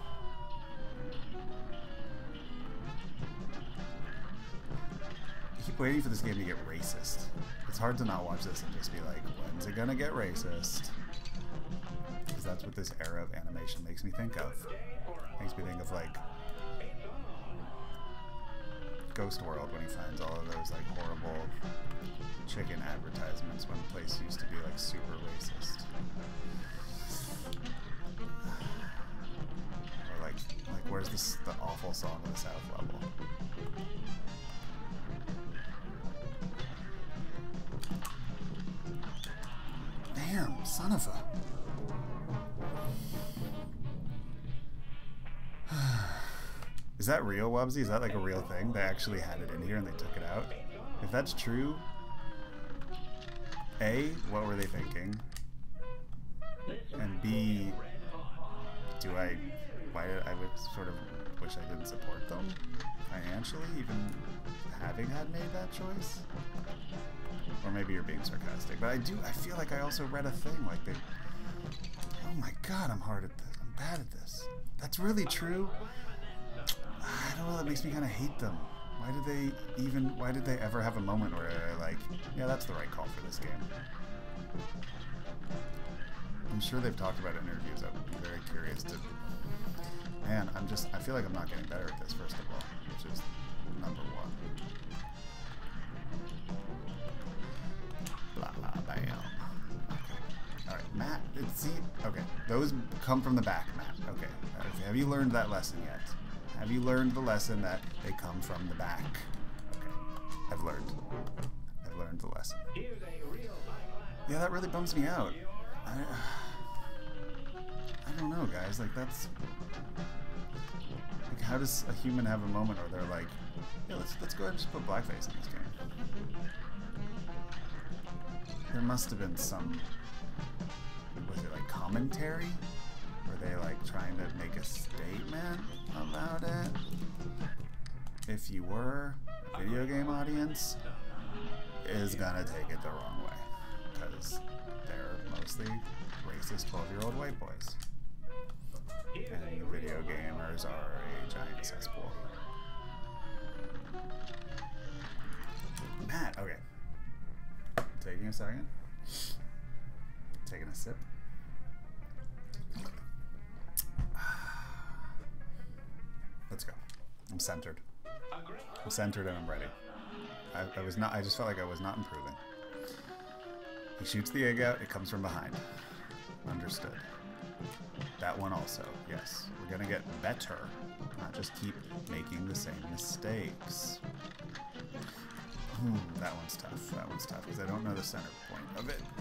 I keep waiting for this game to get racist. It's hard to not watch this and just be like, when's it gonna get racist? Because that's what this era of animation makes me think of. Makes me think of like Ghost World when he finds all of those like horrible chicken advertisements when the place used to be like super racist. Or like, like where's this the awful song of the South level? Damn, son of a. Is that real, Wubsy? Is that like a real thing? They actually had it in here and they took it out? If that's true, A, what were they thinking? And B, do I, why did I would sort of wish I didn't support them financially, even having had made that choice? Or maybe you're being sarcastic, but I do, I feel like I also read a thing like they, oh my god, I'm hard at this, I'm bad at this. That's really true? I don't know, that makes me kind of hate them. Why did they even, why did they ever have a moment where they're like, yeah, that's the right call for this game? I'm sure they've talked about it in interviews. I'm very curious to, man, I'm just, I feel like I'm not getting better at this, first of all, which is number one. Blah, blah, bam. Okay. Alright, Matt, see, okay, those come from the back, Matt. Okay, Okay, have you learned that lesson yet? Have you learned the lesson that they come from the back? Okay, I've learned. I've learned the lesson. Yeah, that really bums me out. I, I don't know, guys. Like, that's... Like, how does a human have a moment where they're like, yeah, let's, let's go ahead and just put blackface in this game? There must have been some... Was it, like, commentary? Were they, like, trying to make a statement about it? If you were, a video game audience is gonna take it the wrong way. Because they're mostly racist twelve-year-old white boys. And the video gamers are a giant cesspool. Matt, okay. Taking a second. Taking a sip. Let's go. I'm centered. I'm centered and I'm ready. I, I was not. I just felt like I was not improving. He shoots the egg out. It comes from behind. Understood. That one also. Yes. We're gonna get better, not just keep making the same mistakes. Hmm, that one's tough. That one's tough because I don't know the center point of it.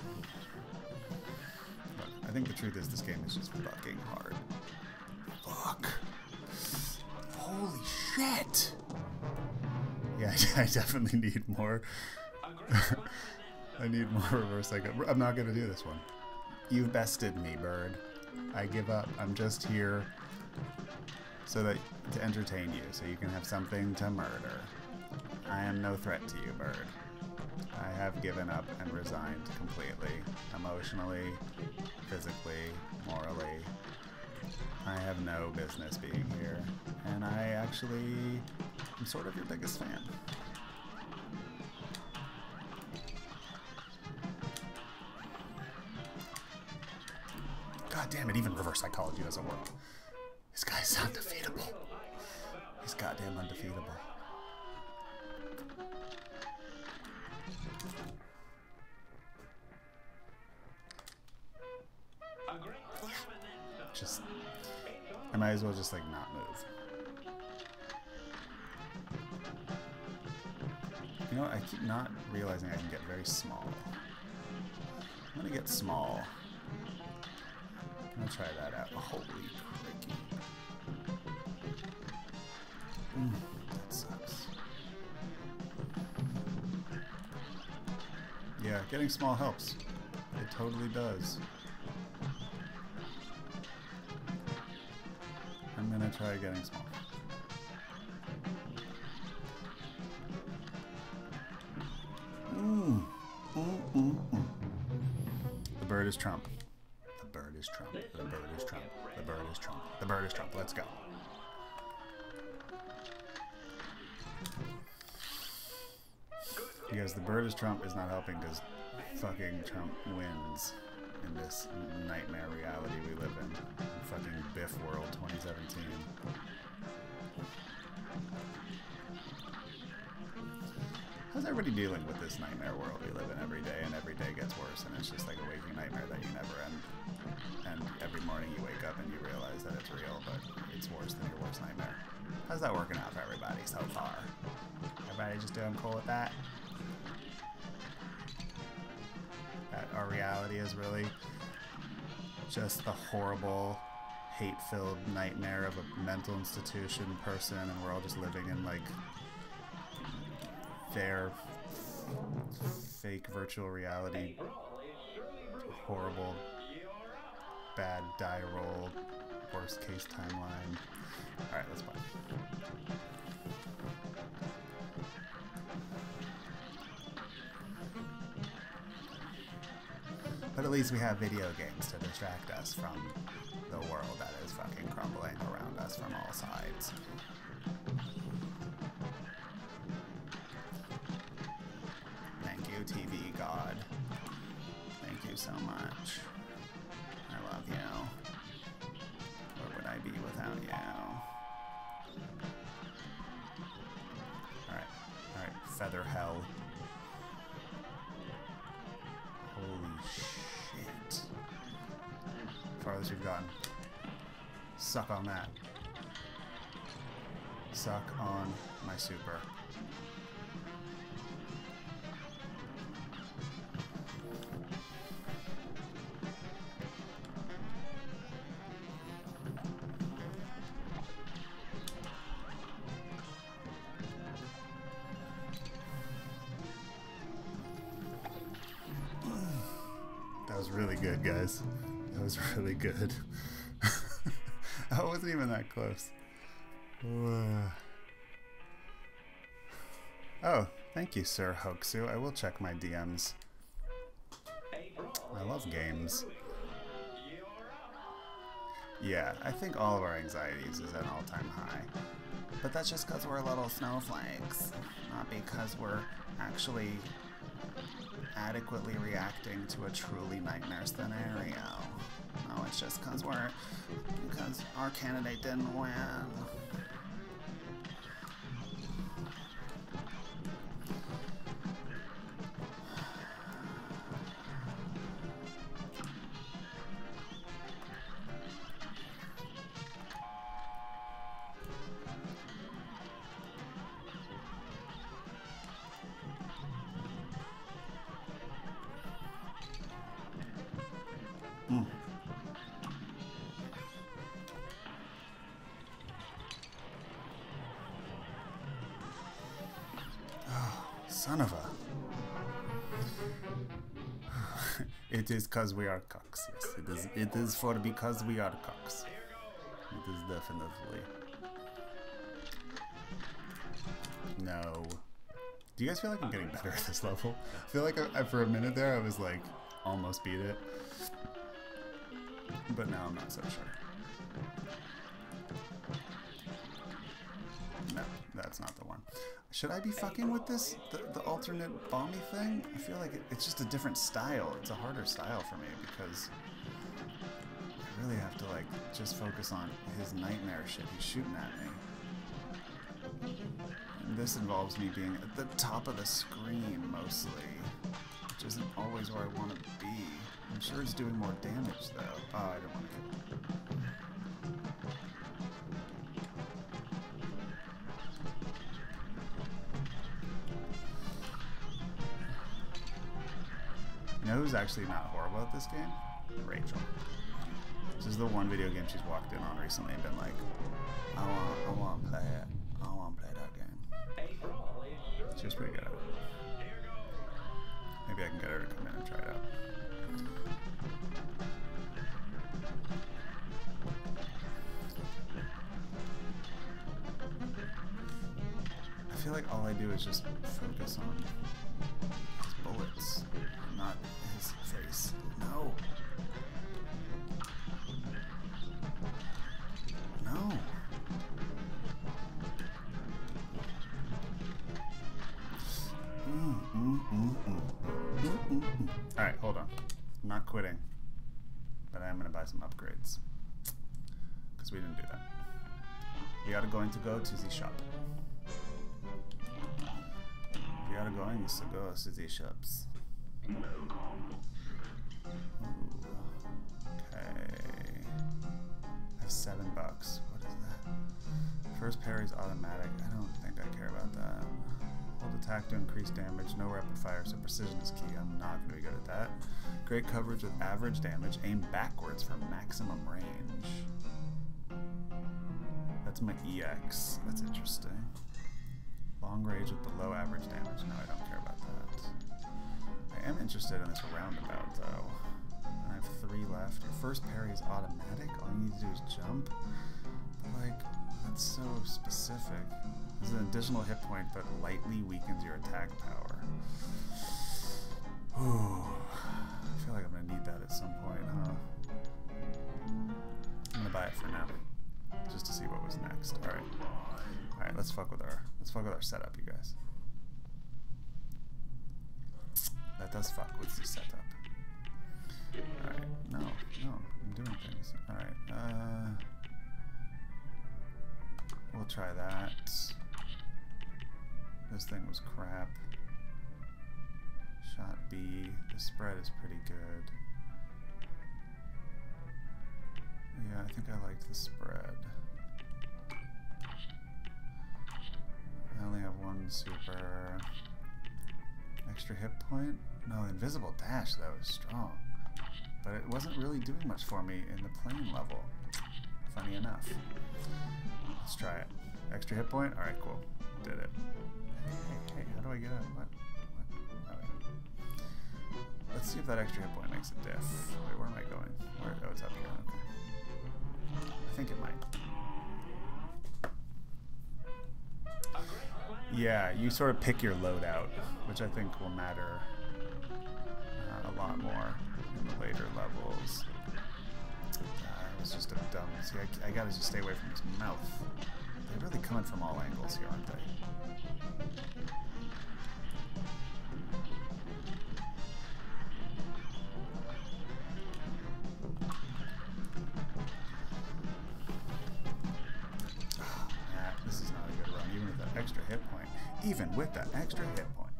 Look, I think the truth is this game is just fucking hard. Fuck. Holy shit! Yeah, I definitely need more. I need more reverse psycho. I'm not gonna do this one. You've bested me, bird. I give up. I'm just here so that to entertain you, so you can have something to murder. I am no threat to you, bird. I have given up and resigned completely, emotionally, physically, morally. I have no business being here, and I actually am sort of your biggest fan. God damn it, even reverse psychology doesn't work. This guy's undefeatable. He's goddamn undefeatable. Just, I might as well just like not move. You know what, I keep not realizing I can get very small. I'm gonna get small. I'm gonna try that out. Holy cricky. Mm, that sucks. Yeah, getting small helps. It totally does. I'm gonna try getting small. Mm. Mm, mm, mm. The bird is Trump. The bird is Trump. The bird is Trump. The bird is Trump. The bird is Trump. Let's go. Because the bird is Trump is not helping because fucking Trump wins in this nightmare reality we live in. Fucking Biff World twenty seventeen. How's everybody dealing with this nightmare world we live in every day, and every day gets worse, and it's just like a waking nightmare that you never end. And every morning you wake up and you realize that it's real, but it's worse than your worst nightmare. How's that working out for everybody so far? Everybody just doing cool with that? That our reality is really just the horrible, hate-filled nightmare of a mental institution person, and we're all just living in like their fake virtual reality, horrible, bad die roll, worst case timeline. Alright, let's play. But at least we have video games to distract us from the world that is fucking crumbling around us from all sides. Thank you, T V God. Thank you so much. I love you. Where would I be without you? Alright, alright, feather hell. Holy shit. Farthest we've gotten. Suck on that. Suck on my super. That was really good, guys. That was really good. I wasn't even that close. Oh, thank you, Sir Hoaxu. I will check my D Ms. I love games. Yeah, I think all of our anxieties is at an all-time high. But that's just because we're little snowflakes. Not because we're actually adequately reacting to a truly nightmare scenario. No, it's just because we're... because our candidate didn't win. Mm. Oh, son of a... It is because we are cocks, yes. It is, it is for because we are cocks. It is definitely. No. Do you guys feel like I'm getting better at this level? I feel like I, I, for a minute there I was like, almost beat it. But now I'm not so sure. No, that's not the one. Should I be fucking with this? The, the alternate bomby thing? I feel like it, it's just a different style. It's a harder style for me because I really have to like just focus on his nightmare shit he's shooting at me. And this involves me being at the top of the screen mostly, which isn't always where I want to be. I'm sure it's doing more damage though. Oh, I don't want to kill him. You know who's actually not horrible at this game? Rachel. This is the one video game she's walked in on recently and been like, I want, I want to play it. I want to play that game. She was pretty good at it. Maybe I can get her to come in and try it out. I feel like all I do is just focus on his bullets, not his face. No. No. Mm, mm, mm, mm. Mm, mm, mm. Alright, hold on. I'm not quitting. But I am going to buy some upgrades. Because we didn't do that. We are going to go to the shop. We are going to go to the shops. Ooh. Okay. I have seven bucks. What is that? First parry's automatic. I don't think I care about that. Hold attack to increase damage. No rapid fire, so precision is key. I'm not going to be good at that. Great coverage with average damage. Aim backwards for maximum range. That's my E X. That's interesting. Long range with below average damage. No, I don't care about that. I am interested in this roundabout, though. I have three left. Your first parry is automatic. All you need to do is jump. But, like, that's so specific. This is an additional hit point, but lightly weakens your attack power. Ooh. I feel like I'm gonna need that at some point, huh? I'm gonna buy it for now, just to see what was next. All right, all right. Let's fuck with our let's fuck with our setup, you guys. That does fuck with the setup. All right, no, no, I'm doing things. All right, uh, we'll try that. This thing was crap. Shot B. The spread is pretty good. Yeah, I think I liked the spread. I only have one super. Extra hit point? No, invisible dash, that was strong. But it wasn't really doing much for me in the plane level. Funny enough. Let's try it. Extra hit point? Alright, cool. Did it. Hey, hey, hey, how do I get out? What? What? Okay. Let's see if that extra hit point makes a diff. Wait, where am I going? Where? Oh, it's up here. Okay. I think it might. Yeah, you sort of pick your loadout, which I think will matter uh, a lot more in the later levels. Uh, it was just a dumb... See, I, I gotta just stay away from his mouth. They're really coming from all angles here, aren't they? Extra hit point. Even with that extra hit point.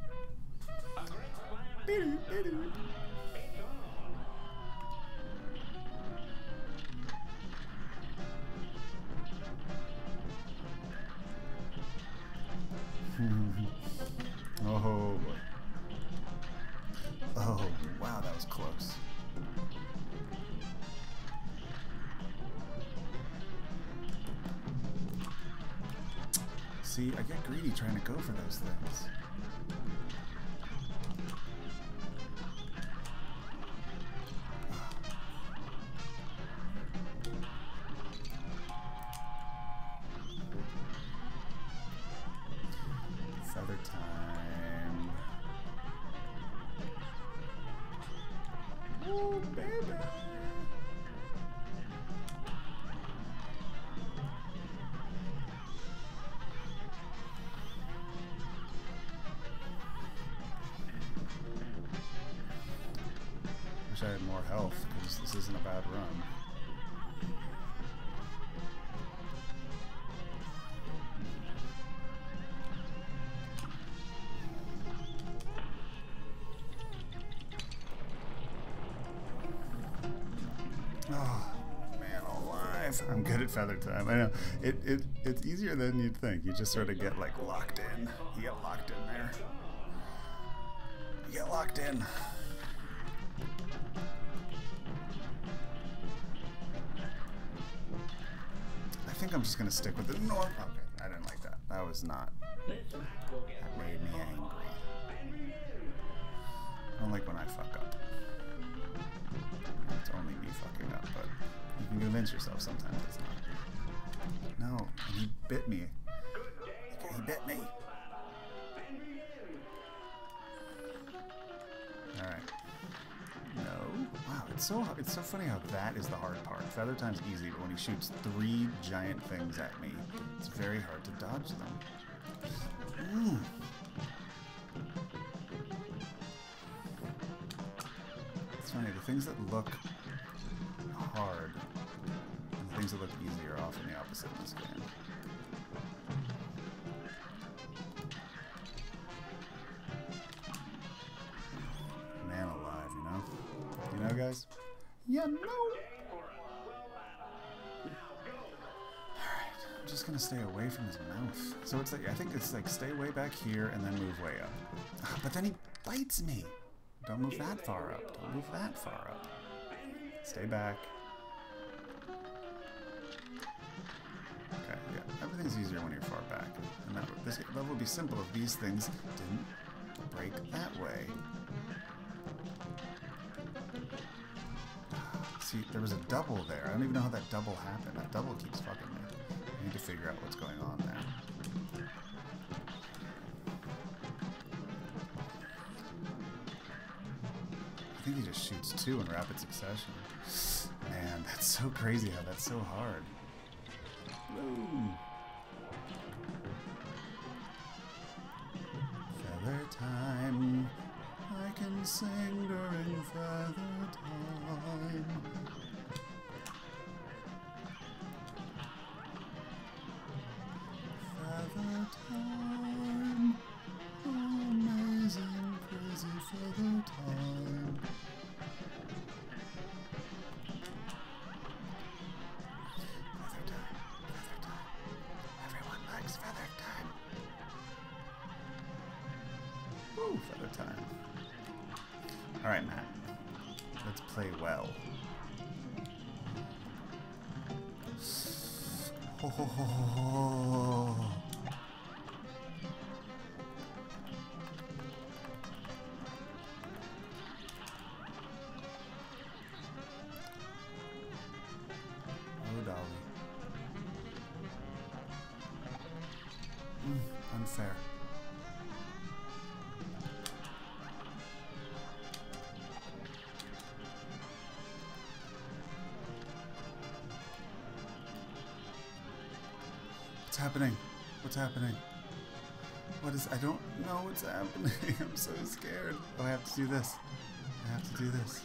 Oh boy. Oh, wow, that was close. See, I get greedy trying to go for those things. Feather time. Oh, baby. Wish I had more health, because this isn't a bad run. Oh, man alive. I'm good at feather time. I know. It, it, it's easier than you'd think. You just sort of get, like, locked in. You get locked in there. You get locked in. I think I'm just gonna stick with the north. Okay, I didn't like that. That was not. That made me angry. I don't like when I fuck up. It's only me fucking up, but you can convince yourself sometimes it's not. No, he bit me. He bit me. All right. No. Wow, it's so it's so funny how that is the hard part. Feather time's easy, but when he shoots three giant things at me, it's very hard to dodge them. Mm. It's funny, the things that look hard and the things that look easy are often the opposite in this game. Man alive, you know? You know, guys? Yeah, no! Alright, I'm just gonna stay away from his mouth. So it's like, I think it's like stay way back here and then move way up. Ah, but then he bites me! Don't move that far up. Don't move that far up. Stay back. Okay, yeah. Everything's easier when you're far back. And that would, this level would be simple if these things didn't break that way. See, there was a double there. I don't even know how that double happened. That double keeps fucking me. I need to figure out what's going on there. I think he just shoots two in rapid succession. Man, that's so crazy how that's so hard. Woo. Feather time. I can sing during feather time. Feather time. Amazing, crazy feather time. Woo! Feather time. Alright, Matt. Let's play well. Ho, ho, ho, ho. Oh, Dolly. Mm, unfair. What's happening? What's happening? What is... I don't know what's happening. I'm so scared. Oh, I have to do this. I have to do this.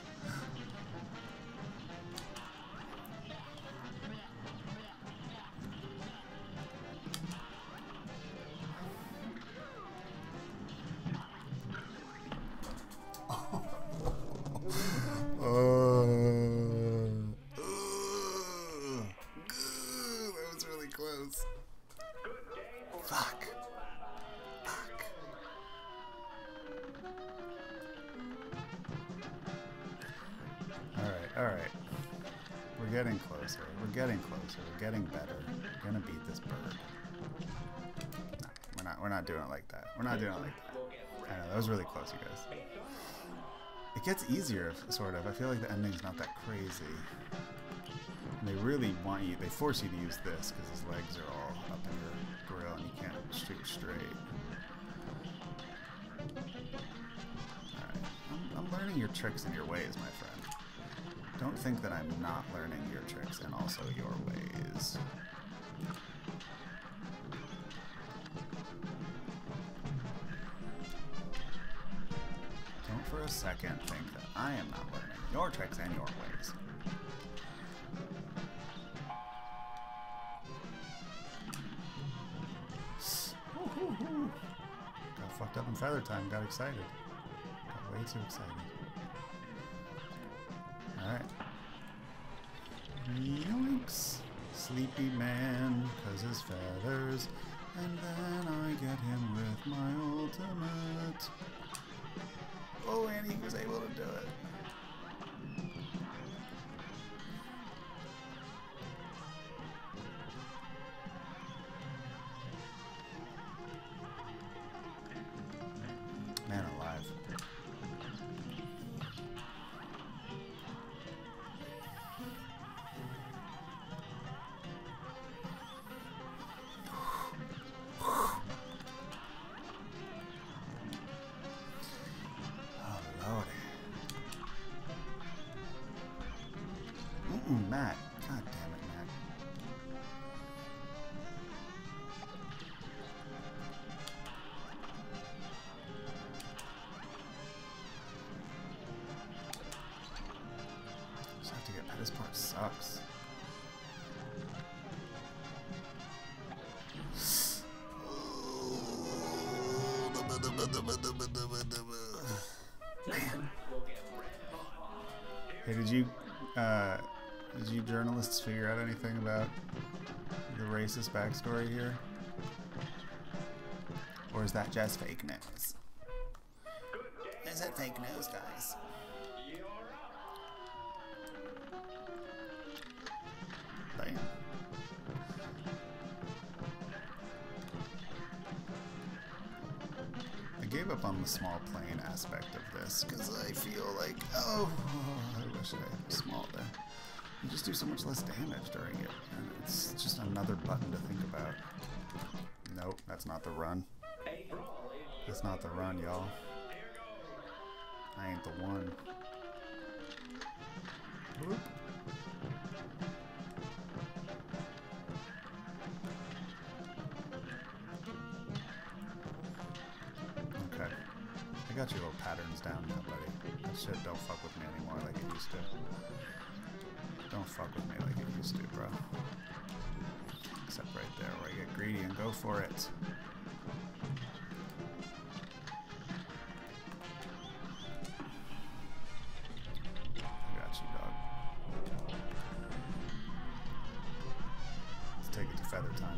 Fuck. Fuck. Alright, alright. We're getting closer. We're getting closer. We're getting better. We're gonna beat this bird. No, we're not we're not doing it like that. We're not doing it like that. I know, that was really close, you guys. It gets easier, sort of. I feel like the ending's not that crazy. And they really want you, they force you to use this because his legs are all up in your grill and you can't shoot straight. Alright, I'm, I'm learning your tricks and your ways, my friend. Don't think that I'm not learning your tricks and also your ways. Don't for a second think that I am not learning your tricks and your ways. Got fucked up in feather time, got excited. Got way too excited. Alright. Yoinks! Sleepy man, cause his feathers. And then I get him with my ultimate. Oh, and he was able to do it. Man alive. Oh, Lordy. Mm-mm, Matt. God damn it, Matt. Just have to get... This part sucks. Man. Hey, did you, uh, did you journalists figure out anything about the racist backstory here? Or is that just fake news? Is it fake news, guys? Damn. I gave up on the small plane aspect of this because I feel like, oh, I wish I was small there. You just do so much less damage during it, and it's just another button to think about. Nope, that's not the run. That's not the run, y'all. I ain't the one. Bloop. Okay. I got your little patterns down now, buddy. That shit don't fuck with me anymore like it used to. Don't fuck with me like it used to, bro. Except right there where I get greedy and go for it. I got you, dog. Let's take it to feather time.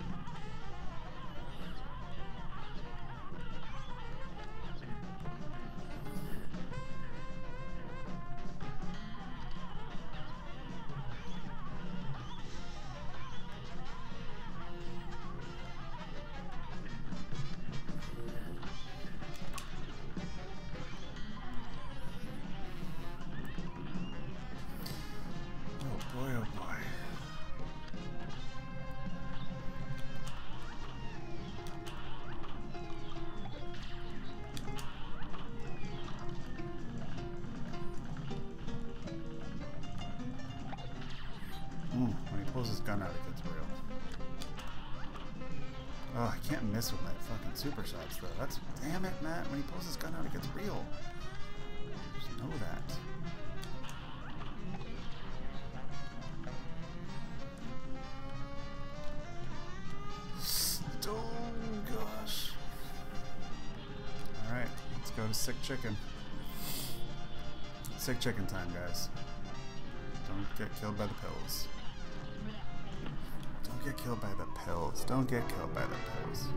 gun out, it gets real. Oh, I can't miss with my fucking super shots though. That's damn it, Matt. When he pulls his gun out, it gets real. Just know that. Oh gosh. Alright, let's go to sick chicken. Sick chicken time, guys. Don't get killed by the pills. Don't get killed by the pills. Don't get killed by the pills.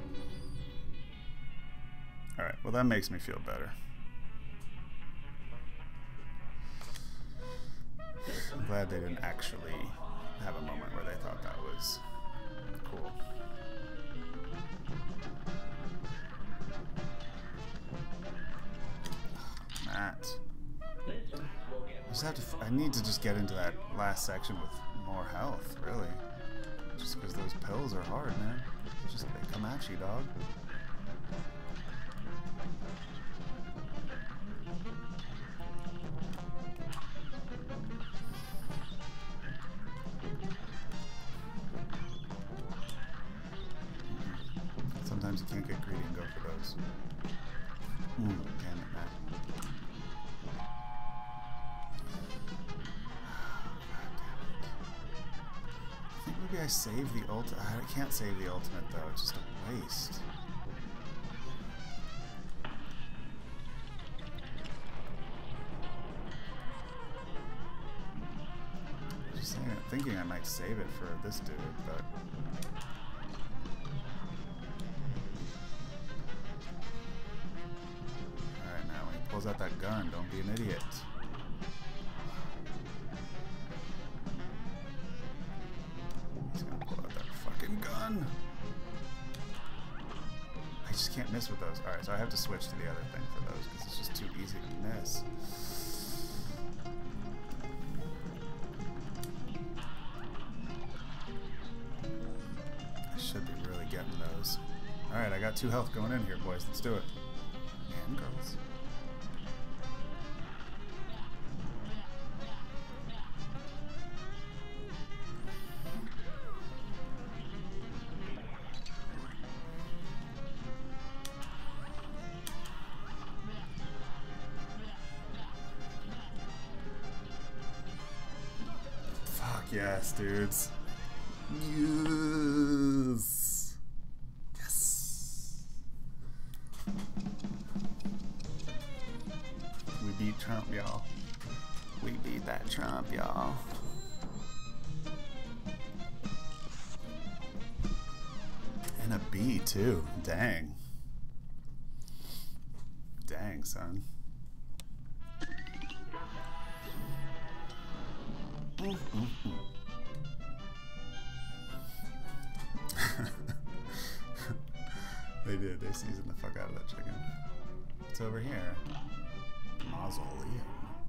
Alright, well that makes me feel better. I'm glad they didn't actually have a moment where they thought that was cool. Matt. I just have to. F I need to just get into that last section with more health, really. Just because those pills are hard, man. It's just they come at you, dog. Sometimes you can't get greedy and go for those. Mm, damn it, man. I think maybe I save the ult. I can't save the ultimate though. It's just a waste. Just saying, thinking I might save it for this dude, but. Pulls out that gun, don't be an idiot. He's gonna pull out that fucking gun. I just can't miss with those. Alright, so I have to switch to the other thing for those because it's just too easy to miss. I should be really getting those. Alright, I got two health going in here, boys. Let's do it. And girls. Yes, dudes. Yes. Yes. We beat Trump, y'all. We beat that Trump, y'all. And a B, too. Dang. Dang, son. Mm, mm, mm. They did. They seasoned the fuck out of that chicken. What's over here? Mausoleum.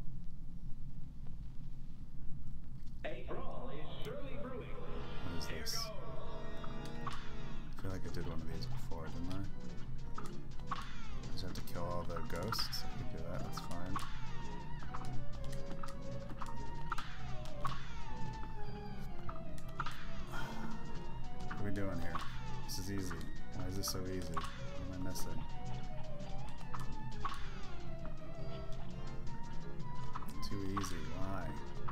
A brawl is surely brewing.
What is this? I feel like I did one of these before, didn't I? I just have to kill all the ghosts. I can do that. That's fine. What are we doing here? This is easy. Why is this so easy? What am I missing? Too easy. Why?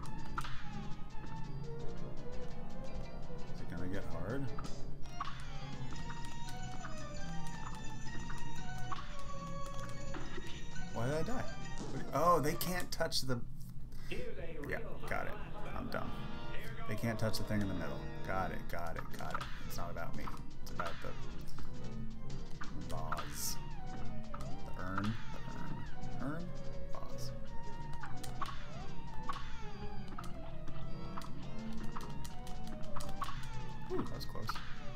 Is it gonna get hard? Why did I die? Oh, they can't touch the... Yeah, got it. I'm dumb. They can't touch the thing in the middle. Got it, got it, got it. It's not about me. It's about the vase. The urn. The urn. Urn? Vase. Ooh, that was close.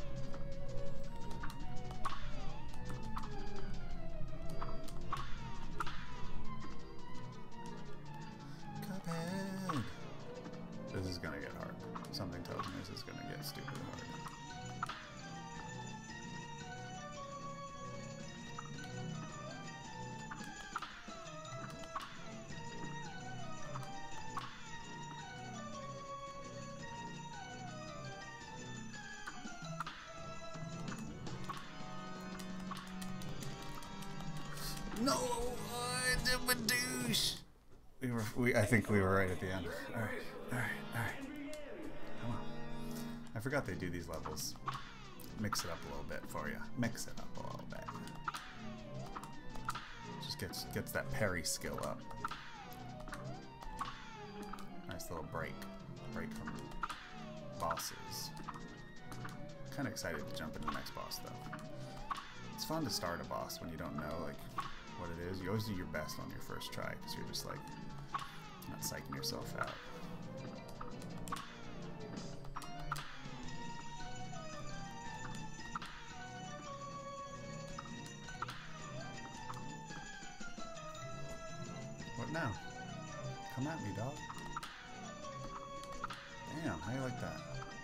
Cuphead! This is gonna get hard. Something tells me this is gonna get stupid hard. No, I did a douche. We were, we, I think we were right at the end. All right, all right, all right. Come on. I forgot they do these levels. Mix it up a little bit for you. Mix it up a little bit. Just gets gets that parry skill up. Nice little break. Break from bosses. Kind of excited to jump into the next boss though. It's fun to start a boss when you don't know like what it is. You always do your best on your first try because you're just like not psyching yourself out. What now? Come at me, dog. Damn, how you like that?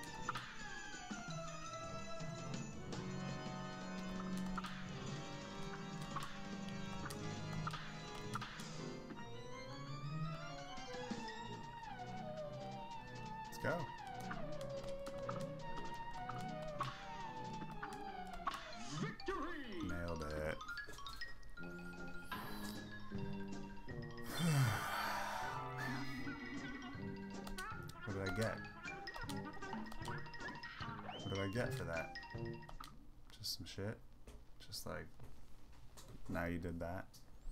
Let's go.
Victory!
Nailed it. What did I get? What did I get for that? Just some shit? Just like, now you did that?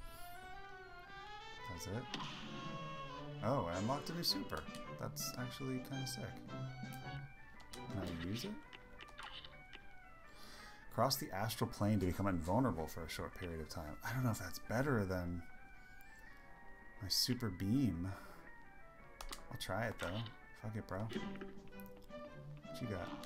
That's it? Oh, I unlocked a new super. That's actually kind of sick. Can I use it? Cross the astral plane to become invulnerable for a short period of time. I don't know if that's better than my super beam. I'll try it though. Fuck it, bro. What you got?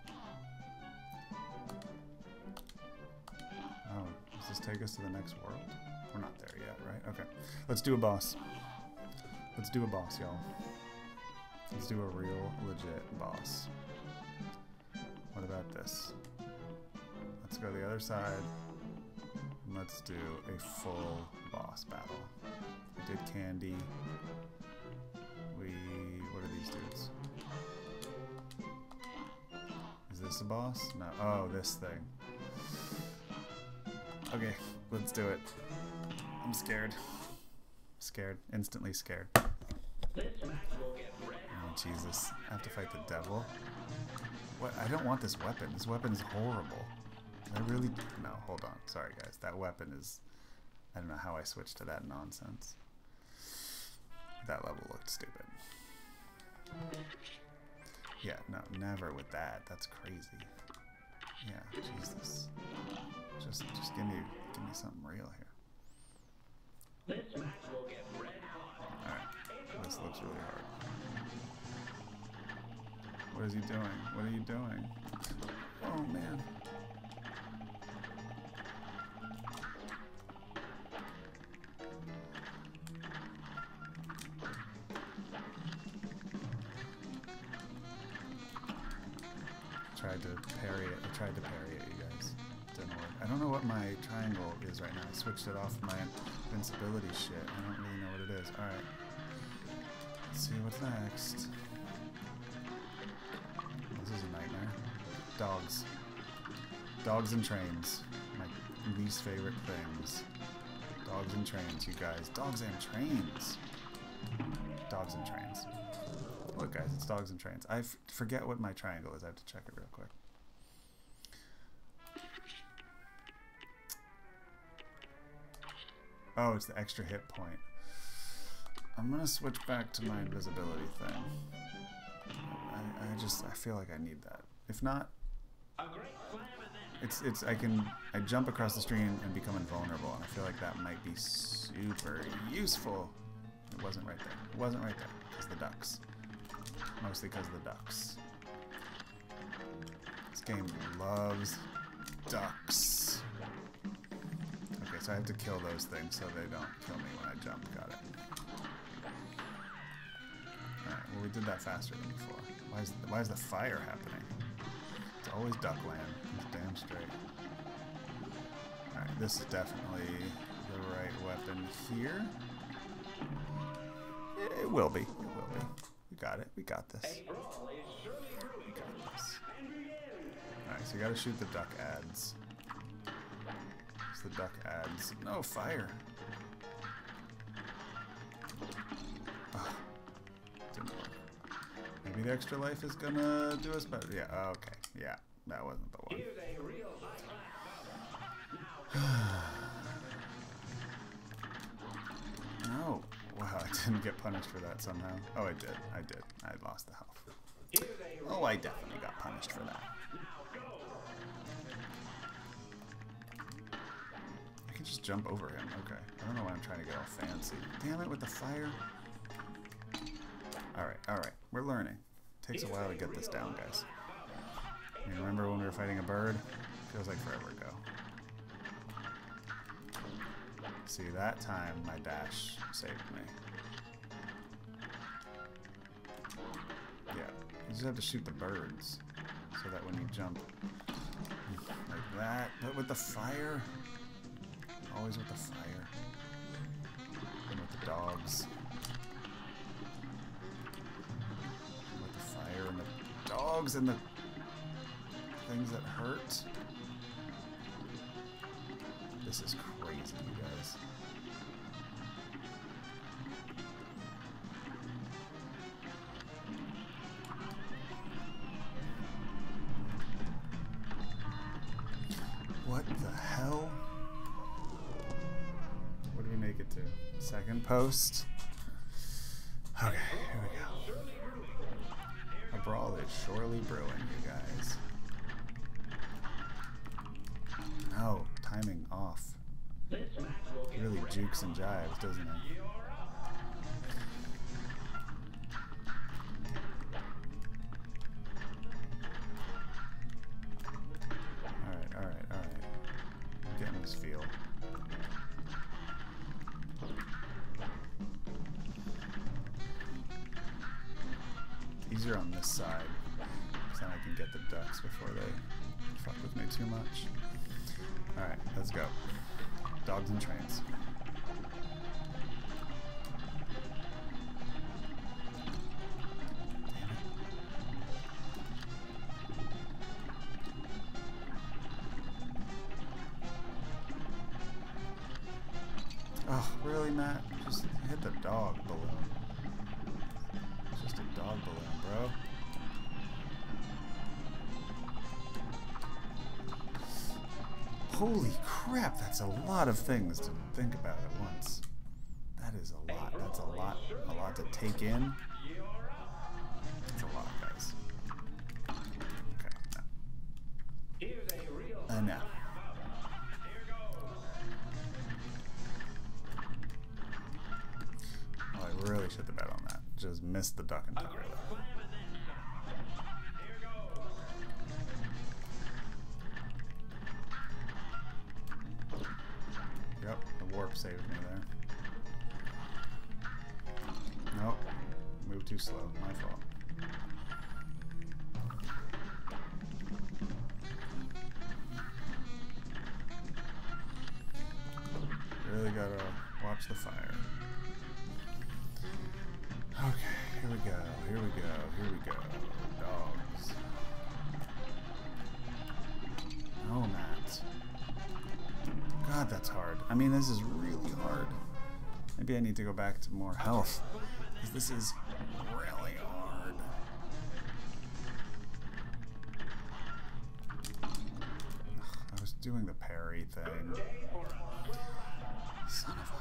Oh, does this take us to the next world? We're not there yet, right? Okay. Let's do a boss. Let's do a boss, y'all. Let's do a real, legit boss. What about this? Let's go to the other side. And let's do a full boss battle. We did Candy. We... What are these dudes? Is this a boss? No. Oh, this thing. Okay, let's do it. I'm scared. Scared. Instantly scared.
This match will get red
Oh, Jesus. I have to fight the devil? What? I don't want this weapon. This weapon is horrible. I really... No, hold on. Sorry, guys. That weapon is... I don't know how I switched to that nonsense. That level looked stupid. Yeah, no, never with that. That's crazy. Yeah, Jesus. Just, just give me, give me something real here.
This match will get red hot.
Alright, this looks really hard. What is he doing? What are you doing? Oh, man. Tried to parry it. I tried to parry it, you guys. Didn't work. I don't know what my triangle is right now. I switched it off my invincibility shit. I don't really know what it is. Alright. Let's see what's next. This is a nightmare. Dogs. Dogs and trains. My least favorite things. Dogs and trains, you guys. Dogs and trains. Dogs and trains. Look, guys, it's dogs and trains. I f forget what my triangle is. I have to check it real quick. Oh, it's the extra hit point. I'm gonna switch back to my invisibility thing. I, I just, I feel like I need that. If not,
A great slam and then
it's, it's, I can, I jump across the screen and become invulnerable, and I feel like that might be super useful. It wasn't right there. It wasn't right there, because the ducks. Mostly because of the ducks. This game loves ducks. Okay, so I have to kill those things so they don't kill me when I jump. Got it. Alright, well we did that faster than before. Why is, why is the fire happening? It's always duckland. It's damn straight. Alright, this is definitely the right weapon here. It will be. It will be. We got it. We got this.
a brawl is surely brewing.
We got this.
And begin.
Alright, so you gotta shoot the duck ads. Because the duck adds no fire. Oh, didn't work. Maybe the extra life is gonna do us better. Yeah, okay. Yeah, that wasn't the one. No. Wow, I didn't get punished for that somehow. Oh, I did. I did. I lost the health. Oh, I definitely got punished for that. I can just jump over him. Okay. I don't know why I'm trying to get all fancy. Damn it with the fire. Alright, alright. We're learning. Takes a while to get this down, guys. You remember when we were fighting a bird? Feels like forever ago. See, that time my dash saved me. Yeah, you just have to shoot the birds so that when you jump like that, but with the fire, always with the fire, and with the dogs, with the fire and the dogs and the things that hurt. This is crazy, you guys. What the hell? What do we make it to? Second post? Okay, here we go. A brawl is surely brewing, you guys. No, timing off. He really jukes and jives, doesn't he? Alright, alright, alright. I'm getting this feel. It's easier on this side, because then I can get the ducks before they fuck with me too much. Alright, let's go. Dogs and trains. Damn it. Oh, really, Matt? Just hit the dog balloon. It's just a dog balloon, bro. Holy crap, that's a lot of things to think about at once. That is a lot. That's a lot. A lot to take in. That's a lot, guys. Okay, now. Enough. Oh, I really should have bet on that. Just missed the duck entirely. Yep, the warp saved me there. Nope, moved too slow. My fault. Really gotta watch the fire. Okay, here we go, here we go, here we go. Dogs. Oh, Matt. God, that's hard. I mean, this is really hard. Maybe I need to go back to more health, because this is really hard. Ugh, I was doing the parry thing. Son of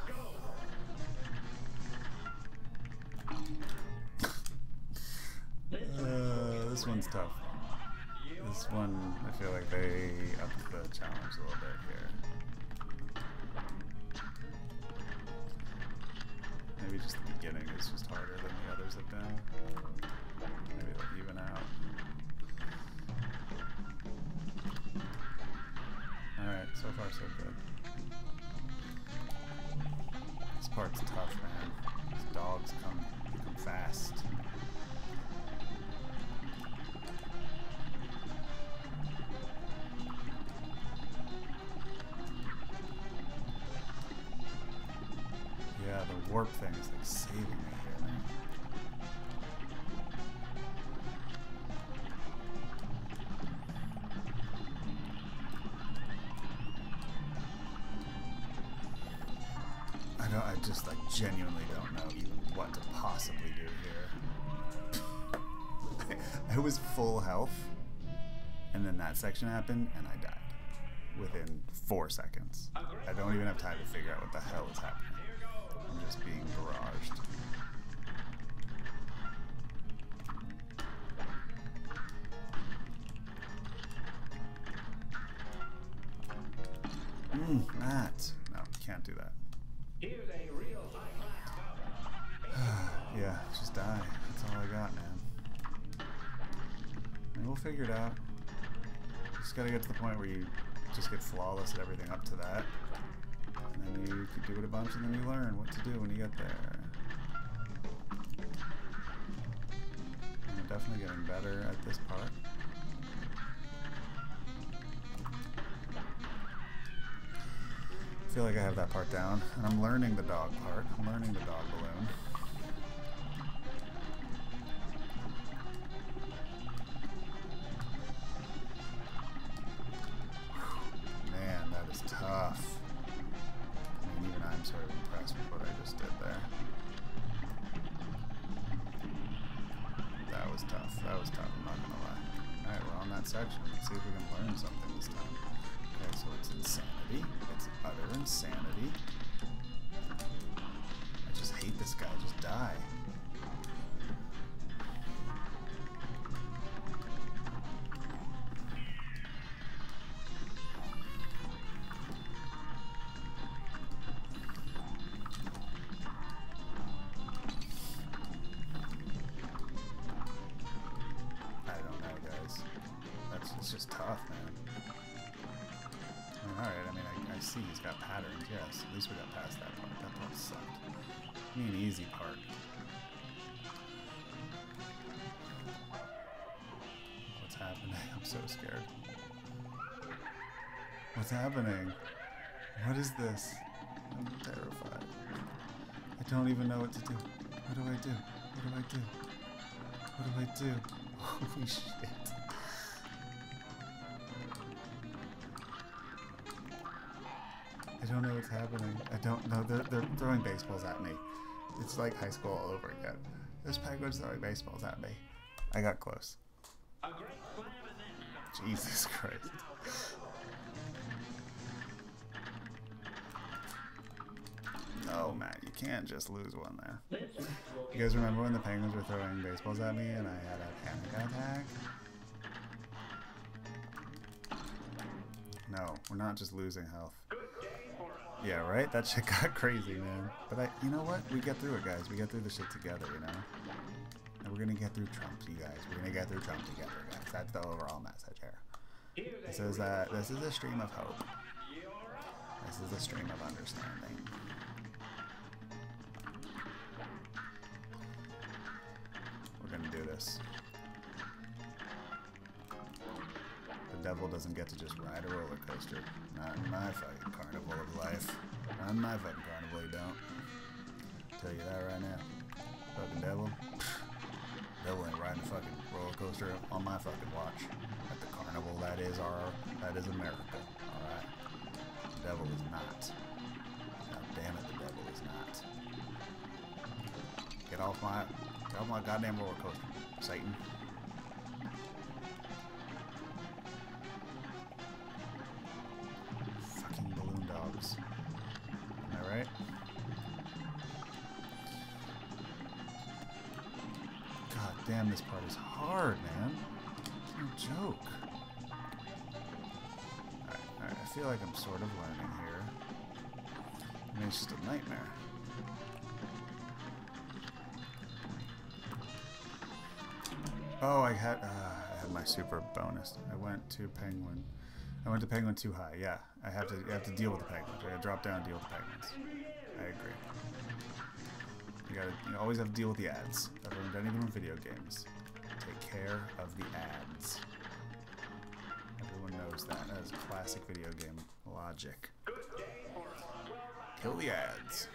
a... uh, this one's tough. This one, I feel like they upped the challenge a little bit here. Maybe just the beginning is just harder than the others have been. Maybe they'll even out. Alright, so far so good. This part's tough, man. These dogs come, come fast. Yeah, the warp thing is like saving me here, man. just like genuinely don't know even what to possibly do here. I was full health, and then that section happened, and I died within four seconds. I don't even have time to figure out what the hell is happening. I'm just being barraged. Mmm, Matt. No, can't do that.
Here's a real
Yeah, just die. That's all I got, man. And we'll figure it out. Just gotta get to the point where you just get flawless at everything up to that. And then you can do it a bunch, and then you learn what to do when you get there. And I'm definitely getting better at this part. I feel like I have that part down, and I'm learning the dog part. I'm learning the dog balloon. Man, that is tough. I mean, even I'm sort of impressed with what I just did there. That was tough. That was tough, I'm not gonna lie. Alright, we're on that section. Let's see if we can learn something this time. Okay, so it's insanity. It's utter insanity. I just hate this guy. Just die. I don't know, guys. That's it's just tough, man. Alright, I mean, I, I see he's got patterns, yes. At least we got past that part. That part sucked. Give me an easy part. What's happening? I'm so scared. What's happening? What is this? I'm terrified. I don't even know what to do. What do I do? What do I do? What do I do? Holy shit. I don't know what's happening. I don't know. They're, they're throwing baseballs at me. It's like high school all over again. This penguin's throwing baseballs at me. I got close. Jesus Christ. No, Matt, you can't just lose one there. You guys remember when the penguins were throwing baseballs at me and I had a panic attack? No, we're not just losing health. Yeah, right? That shit got crazy, man. But I, you know what? We get through it, guys. We get through the shit together, you know? And we're gonna get through Trump, you guys. We're gonna get through Trump together, guys. That's the overall message here. This is a, this is a stream of hope. This is a stream of understanding. We're gonna do this. The devil doesn't get to just ride a roller coaster. Not in my fucking carnival of life. Not in my fucking carnival, you don't. I'll tell you that right now. Fucking devil. Devil ain't riding a fucking roller coaster on my fucking watch. At the carnival that is our, that is America. Alright? The devil is not. God damn it, the devil is not. Get off my, get off my goddamn roller coaster, Satan. Am I right? God damn, this part is hard, man. It's no joke. Alright, alright, I feel like I'm sort of learning here. I mean, it's just a nightmare. Oh, I had, uh, I had my super bonus. I went to Penguin. I went to Penguin too high. Yeah, I have to. You have to deal with the penguins. I gotta drop down and deal with the penguins. I agree. You gotta. You always have to deal with the ads. If I've learned anything from video games, take care of the ads. Everyone knows that. That is classic video game logic. Kill the ads.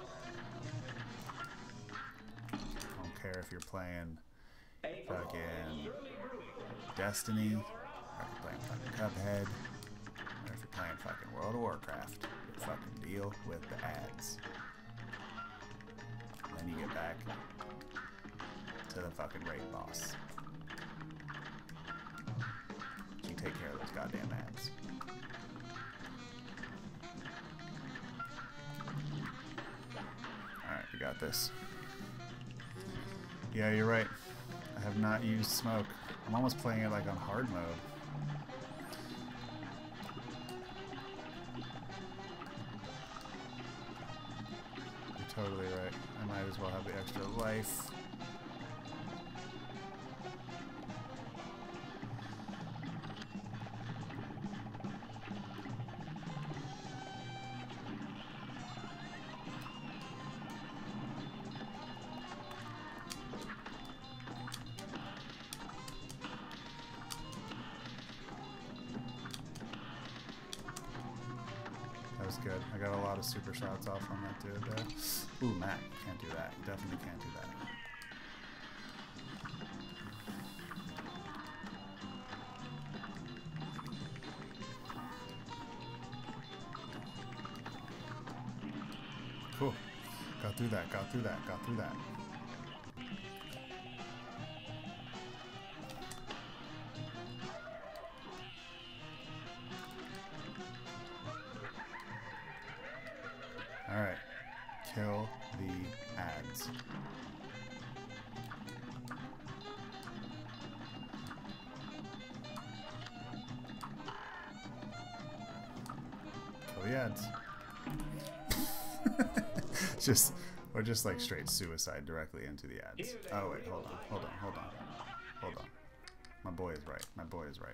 I don't care if you're playing fucking Destiny. Or if you're playing fucking Cuphead, or if you're playing fucking World of Warcraft, you fucking deal with the ads. and you get back to the fucking raid boss. You take care of those goddamn ads. Alright, we got this. Yeah, you're right. I have not used smoke. I'm almost playing it like on hard mode. You're totally right. I might as well have the extra life. Good. I got a lot of super shots off on that dude there. Ooh, Matt, can't do that. Definitely can't do that. Cool. Got through that, got through that, got through that. Alright, kill the ads. Kill the ads. just, or just like straight suicide directly into the ads. Oh wait, hold on, hold on, hold on, hold on. My boy is right, my boy is right.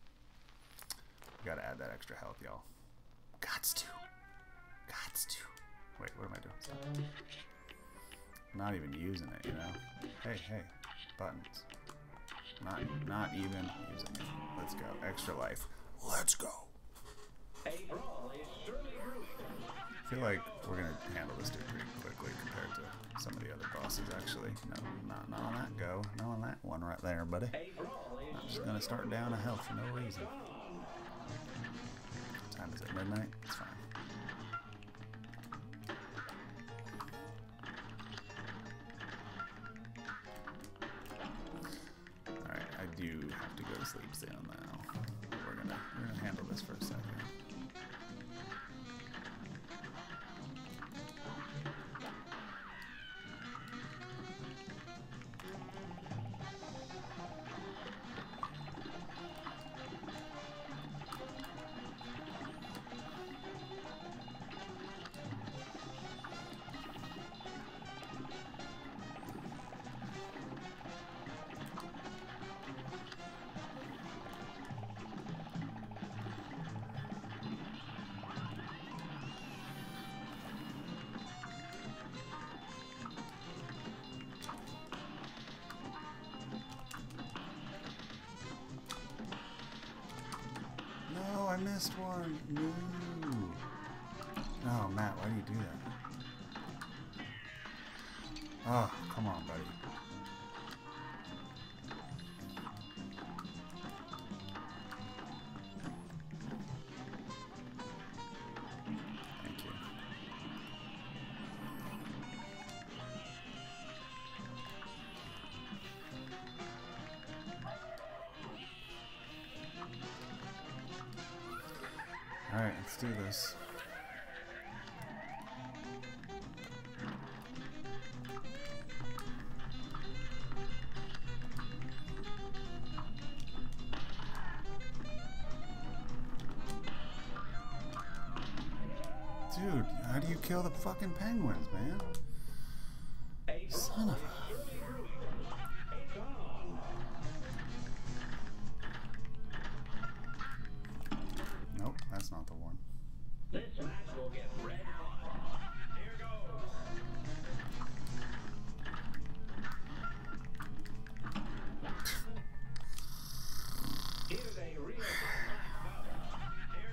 We gotta add that extra health, y'all. Gots to. Gots to. Wait, what am I doing? Stop. I'm not even using it, you know? Hey, hey. Buttons. Not not even using it. Let's go. Extra life. Let's go.
A brawl is surely brewing.
I feel like we're gonna handle this dude pretty quickly compared to some of the other bosses, actually. No, not, not on that go. Not on that one right there, buddy. I'm just gonna start down a health for no reason. What time is it? Midnight? It's fine. I do have to go to sleep soon now. We're gonna we're gonna handle this for a second. I missed one. No. Oh, Matt, why do you do that? Oh, come on, buddy. Thank you. Alright, let's do this. Dude, how do you kill the fucking penguins, man? Son of a... Nope, that's not the one.
This match will get red hot. Here goes. Here's a real Here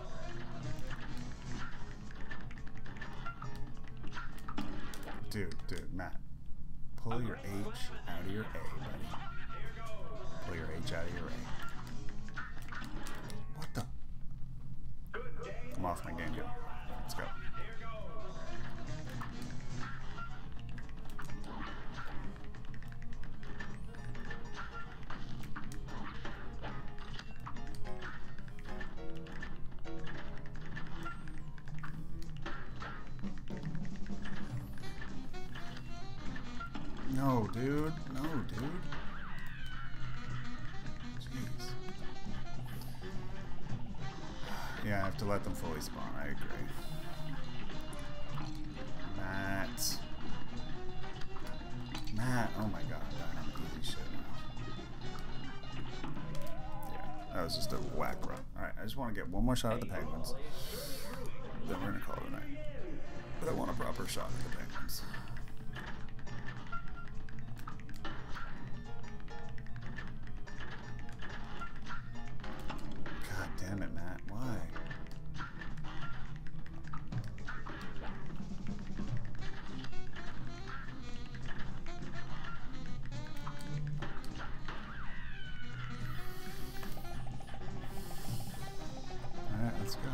goes.
Dude, dude, Matt. Pull your H out of your A, buddy. Pull your H out of your A. What the? I'm off my game, yo. Let's go. No, dude. No, dude. Jeez. Yeah, I have to let them fully spawn. I agree. Matt. Matt. Oh my god. I'm easy shit now. Yeah, that was just a whack run. Alright, I just want to get one more shot at the penguins. Then we're going to call it a night. But I want a proper shot at the penguins. God damn it, Matt. Why? Alright, let's go.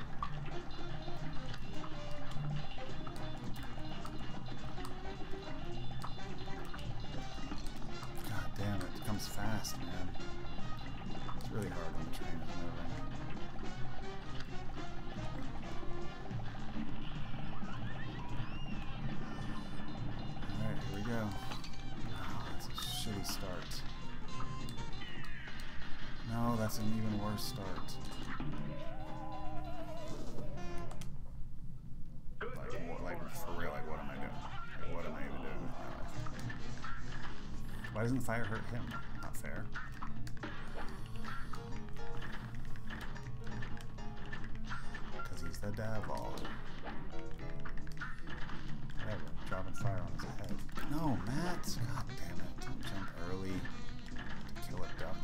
God damn it. It comes fast, man. It's really hard when the train is moving. Alright, here we go. Oh, that's a shitty start. No, that's an even worse start. Like, what, like, for real, like, what am I doing? Like, what am I even doing with my life? Why doesn't the fire hurt him? Not fair. Because he's the devil. Whatever, dropping fire on his head. No, Matt! God damn it. Don't jump early to kill a duck.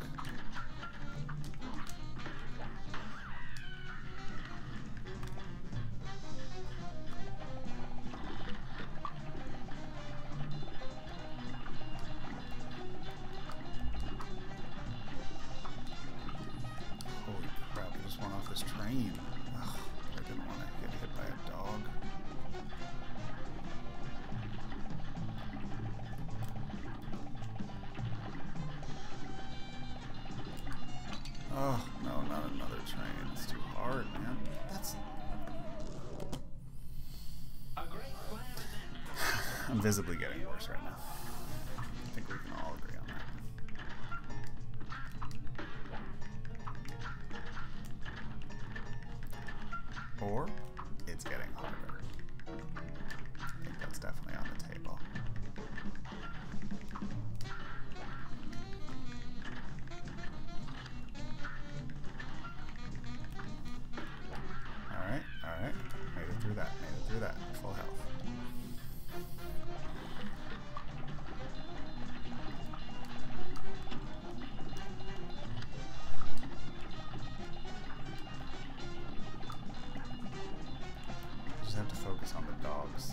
Holy crap, I just went off this train. Ugh, I didn't want to get hit by a dog. Oh, no, not another train. It's too hard, man. That's... I'm visibly getting worse right now. I think we can all agree on that. Or it's getting harder. I think that's definitely on the table. Alright, alright. Made it through that, made it through that. Full health. Just have to focus on the dogs.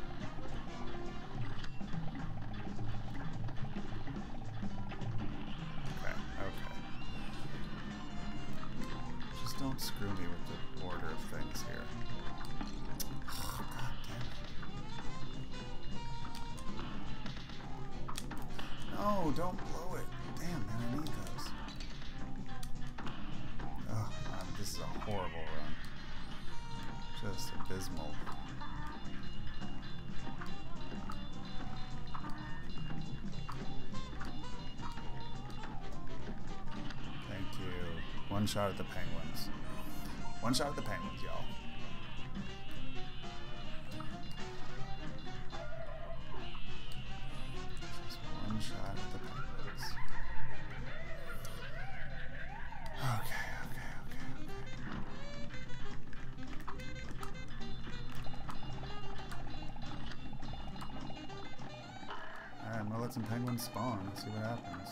Okay, okay. Just don't screw me with the order of things here. Oh, God damn it. No, don't blow it. Damn, man, I need those. Oh, man, this is a horrible run. Just abysmal. Thank you. One shot at the penguins. One shot at the penguins, y'all. Just one shot at the penguins. Okay, okay, okay, okay. Alright, I'm gonna let some penguins spawn and see what happens.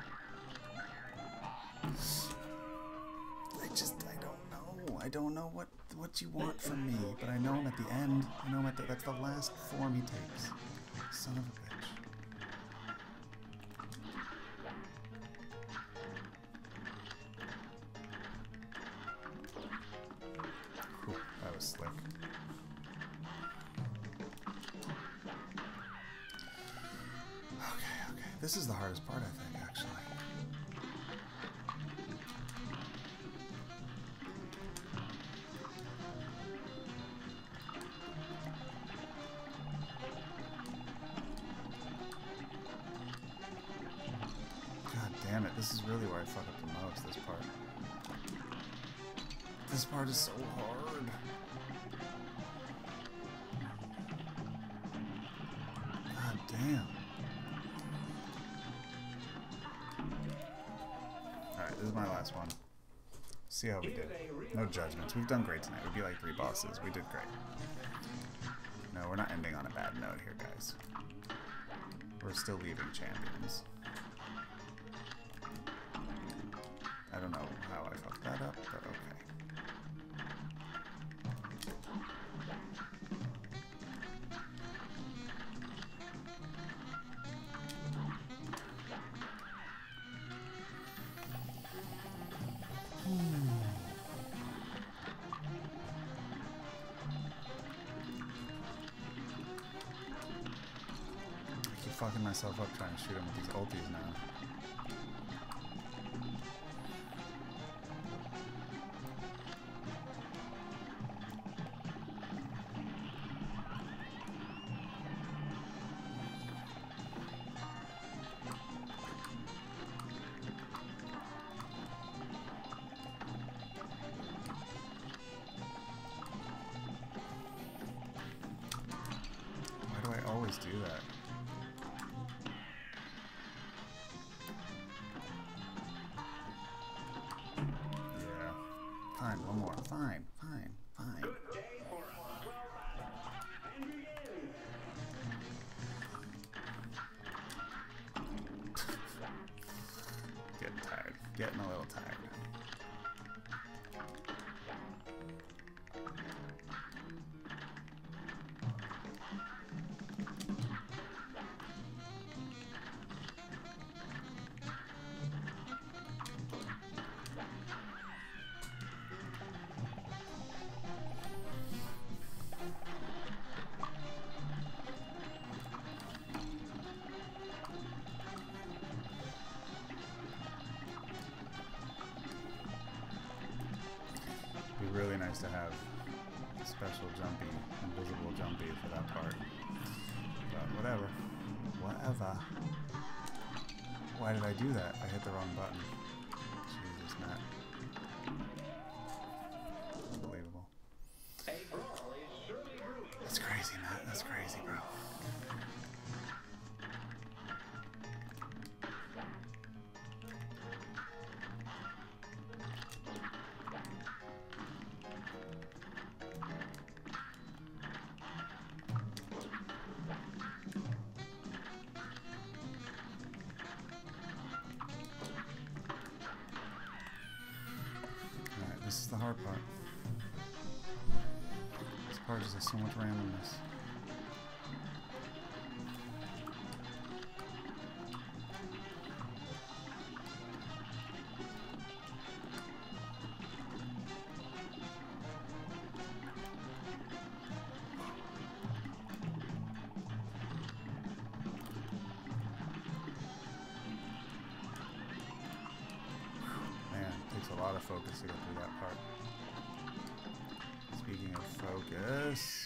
I just, I don't know. I don't know what what you want from me, but I know him at the end. I know him at the, that's the last form he takes. Son of a bitch. Whew, that was slick. Okay, okay. This is the hardest part, I think, actually. This is really where I fuck up the most, this part. This part is so hard. God damn. Alright, this is my last one. See how we did. No judgments. We've done great tonight. We beat like three bosses. We did great. No, we're not ending on a bad note here, guys. We're still leaving champions. I don't know how I fucked that up, but okay. Fucking myself up trying to shoot him with these ultis now. Why do I always do that? Fine, one more. Fine, fine, fine. Getting tired. Getting a little tired. It'd be really nice to have special jumpy, invisible jumpy for that part. But whatever. Whatever. Why did I do that? I hit the wrong button. Jesus, Matt. Unbelievable. That's crazy, Matt. That's crazy, bro. This is the hard part. This part just has so much randomness. A lot of focus to get through that part. Speaking of focus,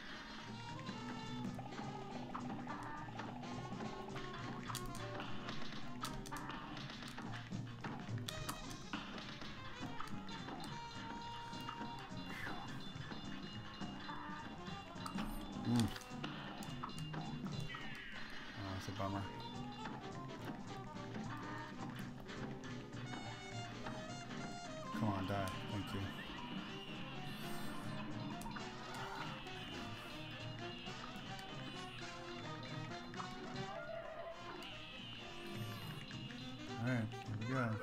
mm. Oh, that's a bummer. Come on, die. Thank you. Alright, here we go.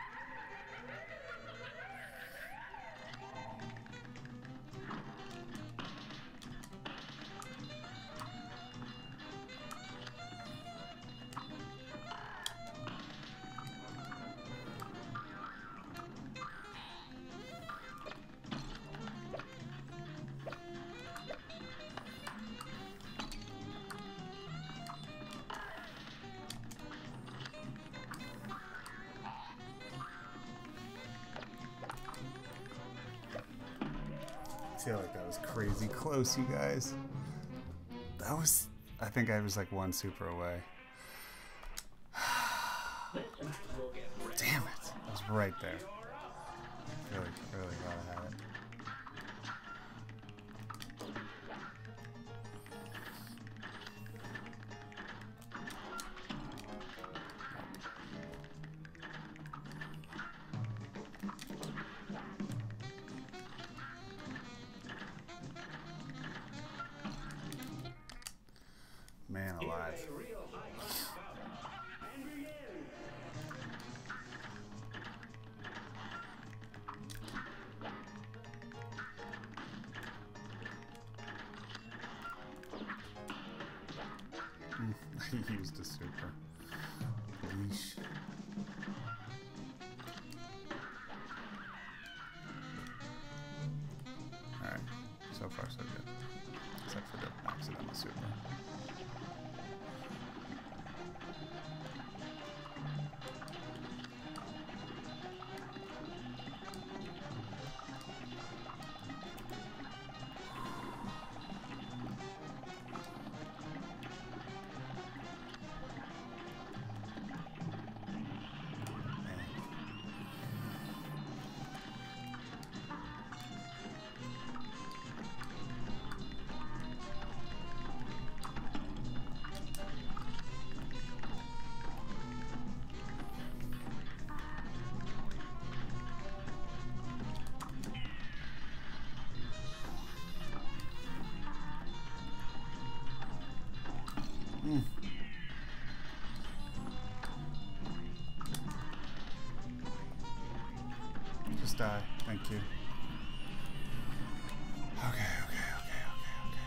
I feel like that was crazy close, you guys. That was, I think I was like one super away.
This match will get
Damn it! I was right there. Really, really thought I had it. Man alive. I used a super. Yeesh. Alright, so far so good. Except for the accidental super. Mm. Just die. Thank you. Okay, okay, okay, okay, okay,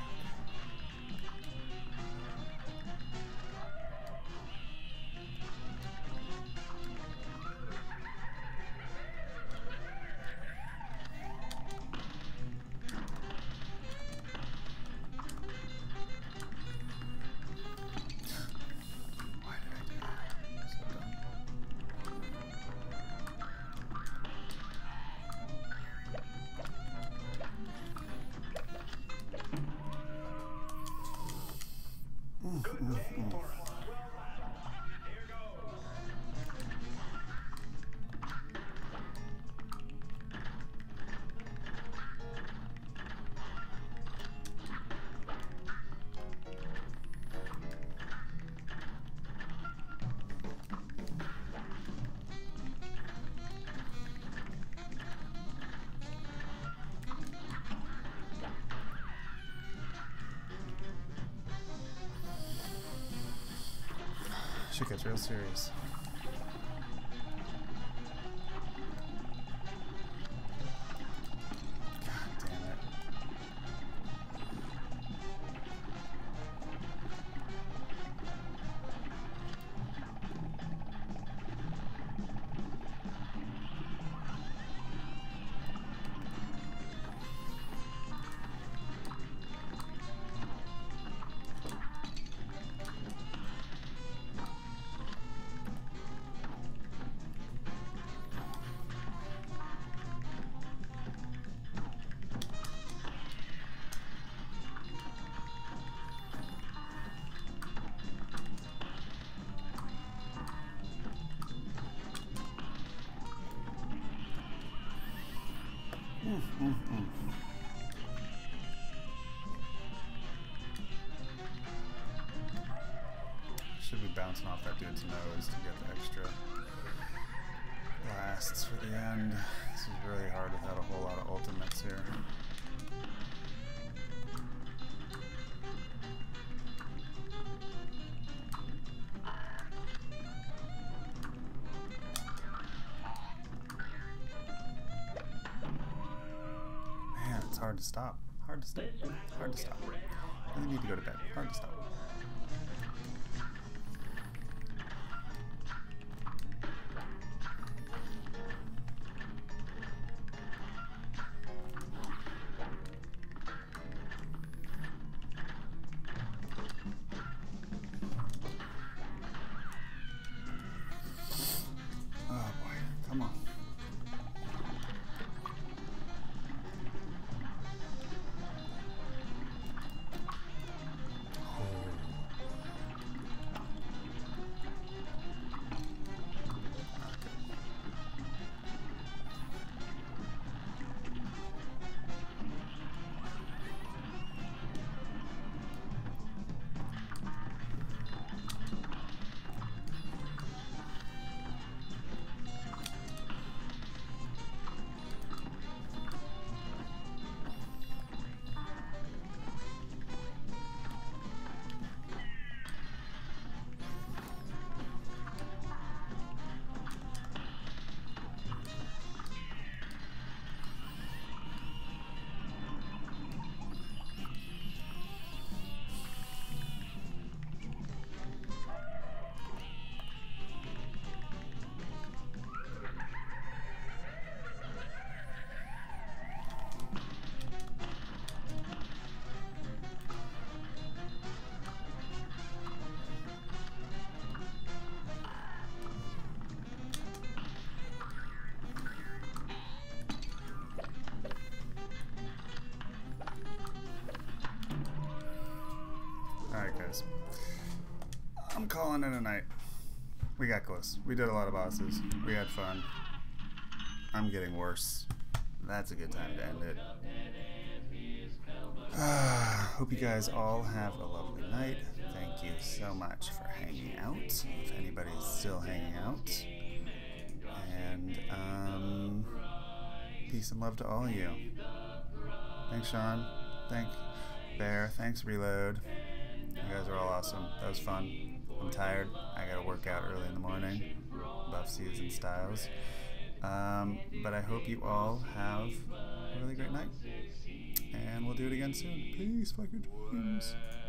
Why did I do that? So dumb. Mm, mm, mm. Shit gets real serious. God damn it. Mm, mm, mm. Should be bouncing off that dude's nose to get the extra blasts for the end. This is really hard without a whole lot of ultimates here. Man, it's hard to stop. Hard to stop. Hard to stop. I really need to go to bed. Hard to stop. Oh boy, come on. Oh. that goes. I'm calling it a night. We got close. We did a lot of bosses. We had fun. I'm getting worse. That's a good time to end it. Uh, hope you guys all have a lovely night. Thank you so much for hanging out, if anybody's still hanging out. And, um, peace and love to all of you. Thanks, Sean. Thank Bear. Thanks, Reload. You guys are all awesome. That was fun. I'm tired. I gotta work out early in the morning. Buff season styles. Um, but I hope you all have a really great night. And we'll do it again soon. Peace, fucking dreams.